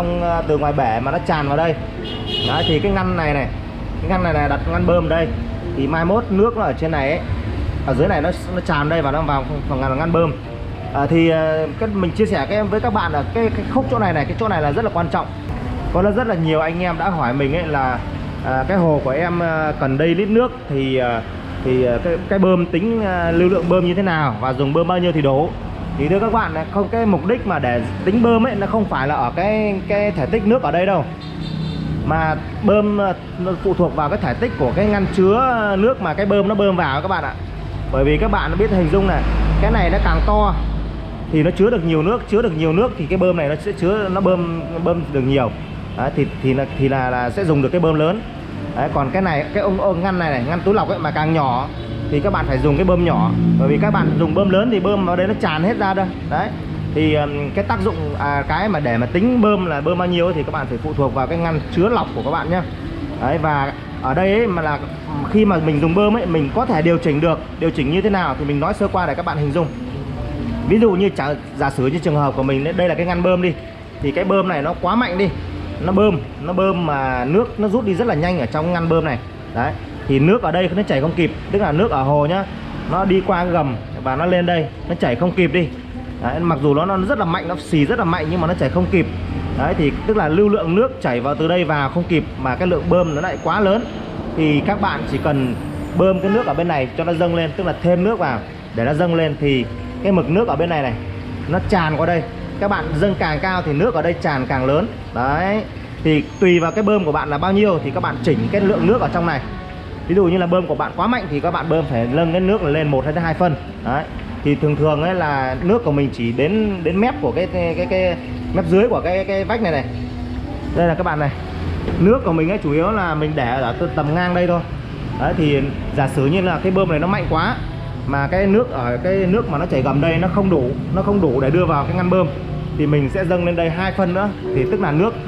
từ ngoài bể mà nó tràn vào đây. Đấy thì cái ngăn này cái ngăn này đặt ngăn bơm đây. Thì mai mốt nước nó ở trên này ấy, ở dưới này nó tràn đây và nó vào phòng ngăn bơm. Thì mình chia sẻ với các bạn là cái khúc chỗ này cái chỗ này là rất là quan trọng. Có rất là nhiều anh em đã hỏi mình ấy là cái hồ của em cần đầy lít nước thì cái bơm tính lưu lượng bơm như thế nào và dùng bơm bao nhiêu thì đủ. Thì thưa các bạn, không, cái mục đích mà để tính bơm ấy nó không phải là ở cái thể tích nước ở đây đâu, mà bơm nó phụ thuộc vào cái thể tích của cái ngăn chứa nước mà cái bơm nó bơm vào các bạn ạ. Bởi vì các bạn biết hình dung này, cái này nó càng to thì nó chứa được nhiều nước, thì cái bơm này nó sẽ nó bơm được nhiều. Đấy, thì là sẽ dùng được cái bơm lớn. Đấy, còn cái này, cái ngăn này, ngăn túi lọc ấy mà càng nhỏ thì các bạn phải dùng cái bơm nhỏ, bởi vì các bạn dùng bơm lớn thì bơm vào đây nó tràn hết ra đây. Đấy, thì cái tác dụng cái mà để mà tính bơm là bơm bao nhiêu thì các bạn phải phụ thuộc vào cái ngăn chứa lọc của các bạn nhé. Đấy, và ở đây ấy, mà là khi mà mình dùng bơm ấy, mình có thể điều chỉnh được. Điều chỉnh như thế nào thì mình nói sơ qua để các bạn hình dung. Ví dụ như giả sử như trường hợp của mình, đây là cái ngăn bơm đi, thì cái bơm này nó quá mạnh đi, nó bơm mà nước nó rút đi rất là nhanh ở trong ngăn bơm này. Đấy, thì nước ở đây nó chảy không kịp, tức là nước ở hồ nhá, nó đi qua cái gầm và nó lên đây, nó chảy không kịp đi. Đấy, mặc dù nó rất là mạnh, nó xì rất là mạnh nhưng mà nó chảy không kịp. Đấy, thì tức là lưu lượng nước chảy vào từ đây vào không kịp, mà cái lượng bơm nó lại quá lớn. Thì các bạn chỉ cần bơm cái nước ở bên này cho nó dâng lên, tức là thêm nước vào để nó dâng lên, thì cái mực nước ở bên này nó tràn qua đây. Các bạn dâng càng cao thì nước ở đây tràn càng lớn. Đấy, thì tùy vào cái bơm của bạn là bao nhiêu thì các bạn chỉnh cái lượng nước ở trong này. Ví dụ như là bơm của bạn quá mạnh thì các bạn bơm phải nâng cái nước lên 1 hay 2 phân. Đấy, thì thường ấy là nước của mình chỉ đến mép của cái mép dưới của cái vách này. Đây là các bạn này, nước của mình ấy chủ yếu là mình để ở tầm ngang đây thôi. Đấy, thì giả sử như là cái bơm này nó mạnh quá mà cái nước ở cái nước mà nó chảy gầm đây nó không đủ để đưa vào cái ngăn bơm, thì mình sẽ dâng lên đây 2 phân nữa. Thì tức là nước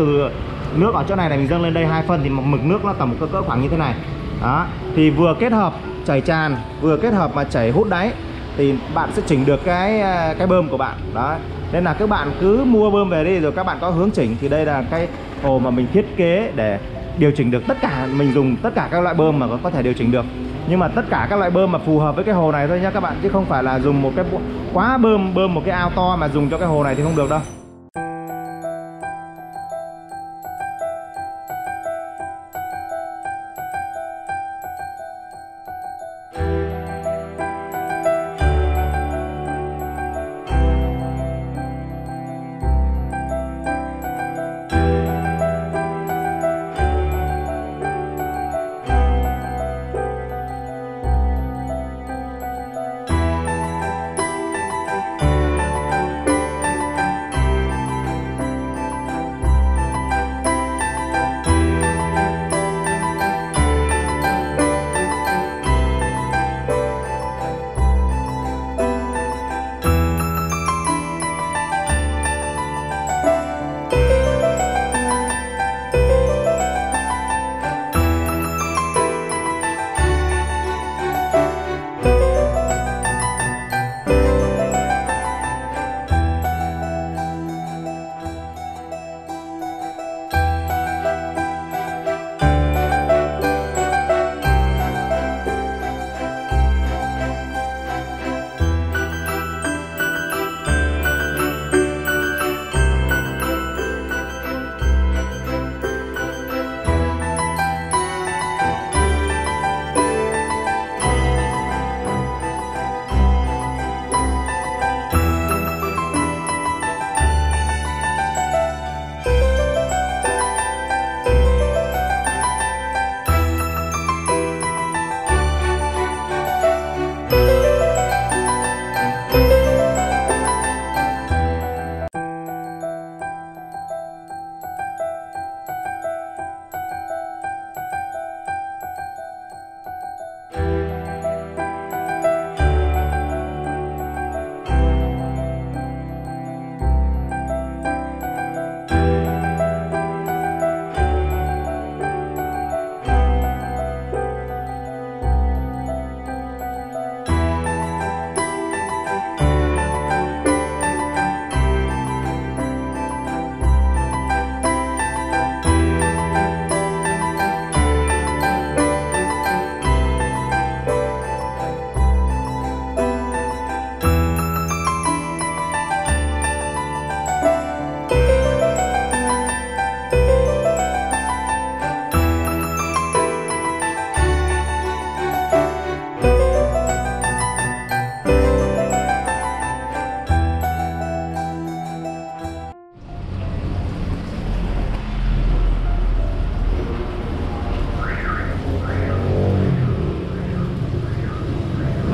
ở chỗ này mình dâng lên đây 2 phân thì mực nước nó tầm cỡ khoảng như thế này. Đó, thì vừa kết hợp chảy tràn, vừa kết hợp mà chảy hút đáy, thì bạn sẽ chỉnh được cái bơm của bạn. Đó, nên là các bạn cứ mua bơm về đi rồi các bạn có hướng chỉnh. Thì đây là cái hồ mà mình thiết kế để điều chỉnh được tất cả, mình dùng tất cả các loại bơm mà có thể điều chỉnh được. Nhưng mà tất cả các loại bơm mà phù hợp với cái hồ này thôi nhá các bạn, chứ không phải là dùng một cái quá bơm một cái ao to mà dùng cho cái hồ này thì không được đâu.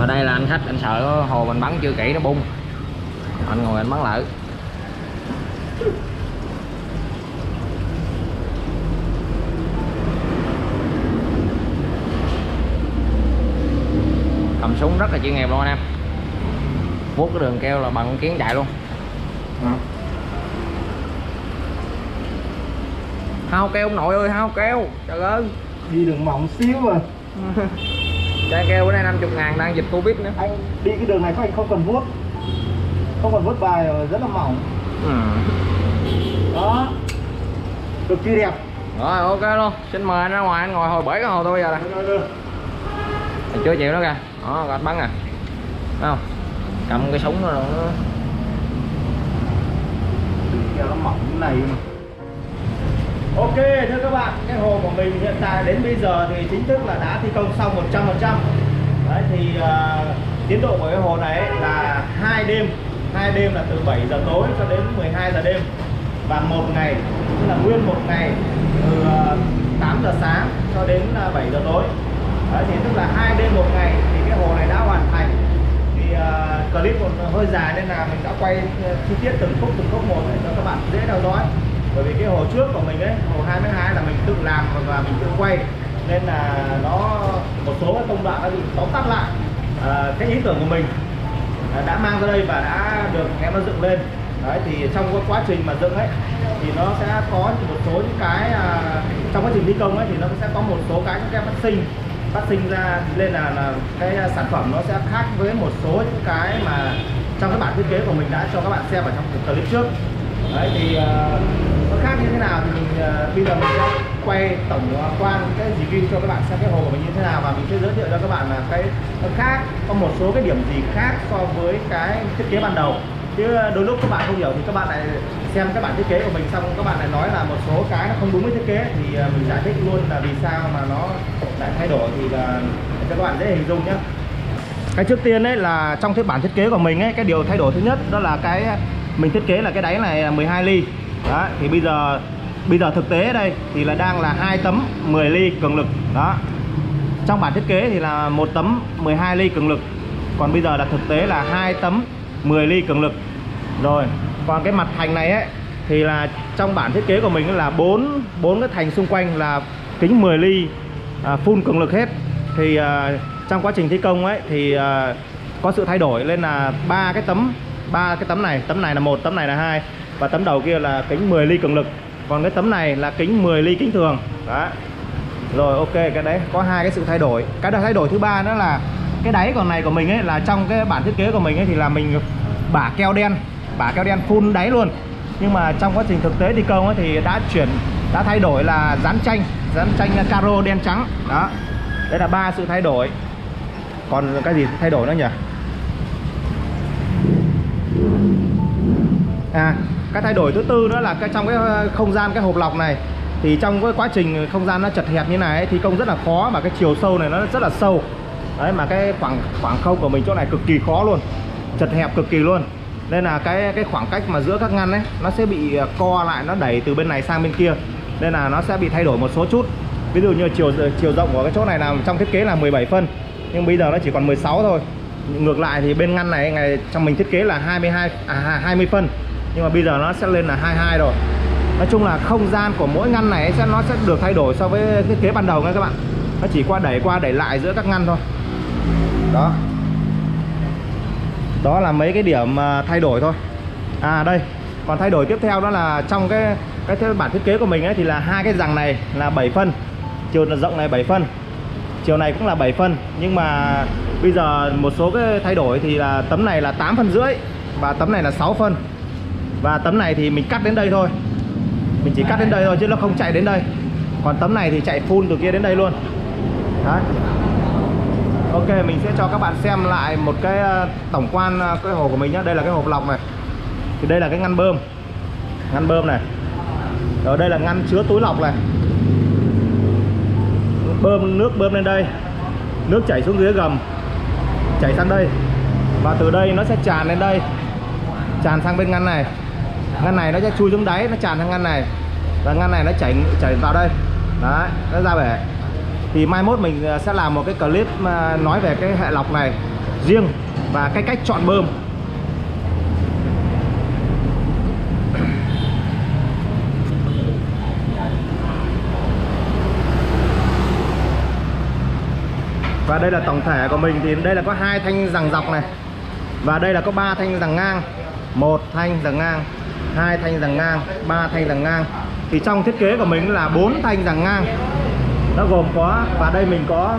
Ở đây là anh khách, anh sợ hồ mình bắn chưa kỹ nó bung, anh ngồi anh bắn lại. Cầm súng rất là chuyên nghiệp luôn anh em, vuốt cái đường keo là bằng con kiến chạy luôn. Hao keo ông nội ơi, hao keo, trời ơi. Đi đường mỏng xíu mà. Chai keo bữa nay 50.000 đang dịch Covid nữa. Anh đi cái đường này anh không cần vuốt, không cần vuốt bài rồi, rất là mỏng. Đó, cực kỳ đẹp. Rồi ok luôn, xin mời anh ra ngoài, anh ngồi hồi bể cái hồ tôi giờ nè. Anh chưa chịu đó kìa, đó anh bắn à, thấy không? Cầm cái súng nó rồi nó. Keo nó mỏng như này mà. Ok, thưa các bạn, cái hồ của mình hiện tại đến bây giờ thì chính thức là đã thi công xong 100%. Đấy thì tiến độ của cái hồ này ấy là 2 đêm là từ 7 giờ tối cho đến 12 giờ đêm, và một ngày, tức là nguyên một ngày từ 8 giờ sáng cho đến 7 giờ tối. Đấy thì tức là 2 đêm một ngày thì cái hồ này đã hoàn thành. Thì clip còn hơi dài nên là mình đã quay chi tiết từng khúc một để cho các bạn dễ theo dõi. Bởi vì cái hồ trước của mình ấy, hồ 2m2 là mình tự làm và mình tự quay, nên là nó một số công đoạn đã bị tóm tắt lại. Cái ý tưởng của mình đã mang ra đây và đã được em nó dựng lên. Đấy thì trong cái quá trình mà dựng ấy thì nó sẽ có một số những cái trong quá trình thi công ấy thì nó sẽ có một số cái phát sinh ra, nên là cái sản phẩm nó sẽ khác với một số những cái mà trong cái bản thiết kế của mình đã cho các bạn xem ở trong clip trước. Đấy thì nó khác như thế nào thì mình bây giờ mình sẽ quay tổng quan cái review cho các bạn xem cái hồ của mình như thế nào, và mình sẽ giới thiệu cho các bạn là cái nó khác, có một số cái điểm gì khác so với cái thiết kế ban đầu. Chứ đôi lúc các bạn không hiểu thì các bạn lại xem các bản thiết kế của mình xong các bạn lại nói là một số cái nó không đúng với thiết kế, thì mình giải thích luôn là vì sao mà nó lại thay đổi, thì là cho các bạn dễ hình dung nhé. Cái trước tiên ấy là trong cái bản thiết kế của mình ấy, cái điều thay đổi thứ nhất đó là cái mình thiết kế là cái đáy này 12 ly. Đó, thì bây giờ thực tế đây thì là đang là 2 tấm 10 ly cường lực. Đó. Trong bản thiết kế thì là 1 tấm 12 ly cường lực. Còn bây giờ là thực tế là 2 tấm 10 ly cường lực. Rồi, còn cái mặt thành này ấy thì là trong bản thiết kế của mình là 4 cái thành xung quanh là kính 10 ly full cường lực hết. Thì trong quá trình thi công ấy thì có sự thay đổi lên là ba cái tấm này là 1, tấm này là 2, và tấm đầu kia là kính 10 ly cường lực. Còn cái tấm này là kính 10 ly kính thường. Đó. Rồi ok, cái đấy có 2 cái sự thay đổi. Cái thay đổi thứ ba nữa là cái đáy còn này của mình ấy, là trong cái bản thiết kế của mình ấy thì là mình bả keo đen full đáy luôn. Nhưng mà trong quá trình thực tế thi công ấy thì đã thay đổi là dán tranh caro đen trắng. Đó. Đây là 3 sự thay đổi. Còn cái gì thay đổi nữa nhỉ? Cái thay đổi thứ tư nữa là trong cái không gian cái hộp lọc này, thì trong cái quá trình không gian nó chật hẹp như này ấy, thi công rất là khó, mà cái chiều sâu này nó rất là sâu. Đấy, mà cái khoảng không của mình chỗ này cực kỳ khó luôn, chật hẹp cực kỳ luôn, nên là cái khoảng cách mà giữa các ngăn ấy nó sẽ bị co lại, nó đẩy từ bên này sang bên kia, nên là nó sẽ bị thay đổi một số chút. Ví dụ như chiều rộng của cái chỗ này là trong thiết kế là 17 phân, nhưng bây giờ nó chỉ còn 16 thôi. Ngược lại thì bên ngăn này trong mình thiết kế là 20 phân, nhưng mà bây giờ nó sẽ lên là 22 rồi. Nói chung là không gian của mỗi ngăn này nó sẽ được thay đổi so với thiết kế ban đầu nha các bạn. Nó chỉ qua đẩy lại giữa các ngăn thôi. Đó là mấy cái điểm thay đổi thôi. Đây, còn thay đổi tiếp theo đó là trong cái bản thiết kế của mình ấy thì là 2 cái rằng này là 7 phân, chiều rộng này 7 phân, chiều này cũng là 7 phân. Nhưng mà bây giờ một số cái thay đổi thì là tấm này là 8,5 phân, và tấm này là 6 phân. Và tấm này thì mình cắt đến đây thôi, mình chỉ cắt đến đây thôi chứ nó không chạy đến đây. Còn tấm này thì chạy full từ kia đến đây luôn. Đấy. Ok, mình sẽ cho các bạn xem lại một cái tổng quan cái hồ của mình nhé. Đây là cái hộp lọc này, thì đây là cái ngăn bơm này. Ở đây là ngăn chứa túi lọc này. Nước bơm lên đây, nước chảy xuống dưới gầm, chảy sang đây, và từ đây nó sẽ tràn lên đây, tràn sang bên ngăn này. Ngăn này nó sẽ chui xuống đáy, nó tràn sang ngăn này, và ngăn này nó chảy vào đây. Đấy, nó ra bể. Thì mai mốt mình sẽ làm một cái clip mà nói về cái hệ lọc này riêng và cách chọn bơm. Và đây là tổng thể của mình, thì đây là có 2 thanh giằng dọc này, và đây là có 3 thanh giằng ngang, 1 thanh giằng ngang, 2 thanh giằng ngang, 3 thanh giằng ngang. Thì trong thiết kế của mình là 4 thanh giằng ngang, nó gồm có, và đây mình có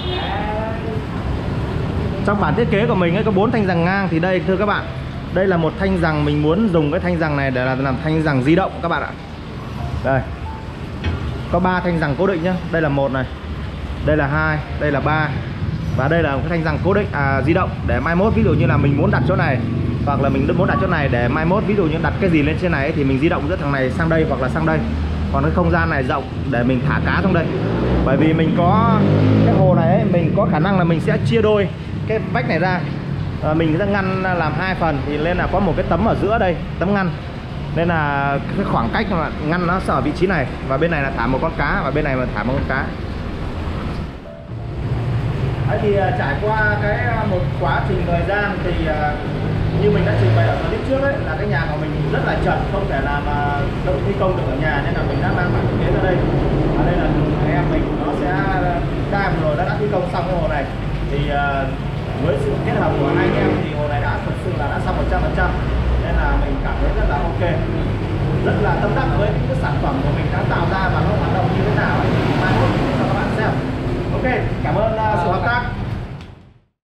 trong bản thiết kế của mình ấy có 4 thanh giằng ngang. Thì đây thưa các bạn, đây là một thanh giằng, mình muốn dùng cái thanh giằng này để làm thanh giằng di động các bạn ạ. Đây có 3 thanh giằng cố định nhá, đây là 1 này, đây là 2, đây là 3, và đây là một cái thanh giằng cố định di động, để mai mốt ví dụ như là mình muốn đặt chỗ này, hoặc là mình muốn đặt chỗ này, để mai mốt ví dụ như đặt cái gì lên trên này ấy, thì mình di động giữa thằng này sang đây hoặc là sang đây. Còn cái không gian này rộng để mình thả cá trong đây, bởi vì mình có cái hồ này ấy, mình có khả năng là mình sẽ chia đôi cái vách này ra, mình sẽ ngăn làm 2 phần, thì nên là có một cái tấm ở giữa đây, tấm ngăn, nên là cái khoảng cách mà ngăn nó sẽ ở vị trí này, và bên này là thả một con cá, và bên này mà thả một con cá. Đấy, thì trải qua một quá trình thời gian thì như mình đã trình bày ở clip trước ấy, là cái nhà của mình rất là chật, không thể làm động thi công được ở nhà, nên là mình đã mang bản thiết kế ra đây. Ở đây là anh em mình nó sẽ đang rồi đã thi công xong cái hồ này, thì với sự kết hợp của hai anh em thì hồ này đã thực sự là đã xong 100%, nên là mình cảm thấy rất là ok, rất là tâm đắc với những cái sản phẩm của mình đã tạo ra và nó hoạt động như thế nào ấy. Mai mốt cho các bạn xem. Ok, cảm ơn sự hợp tác.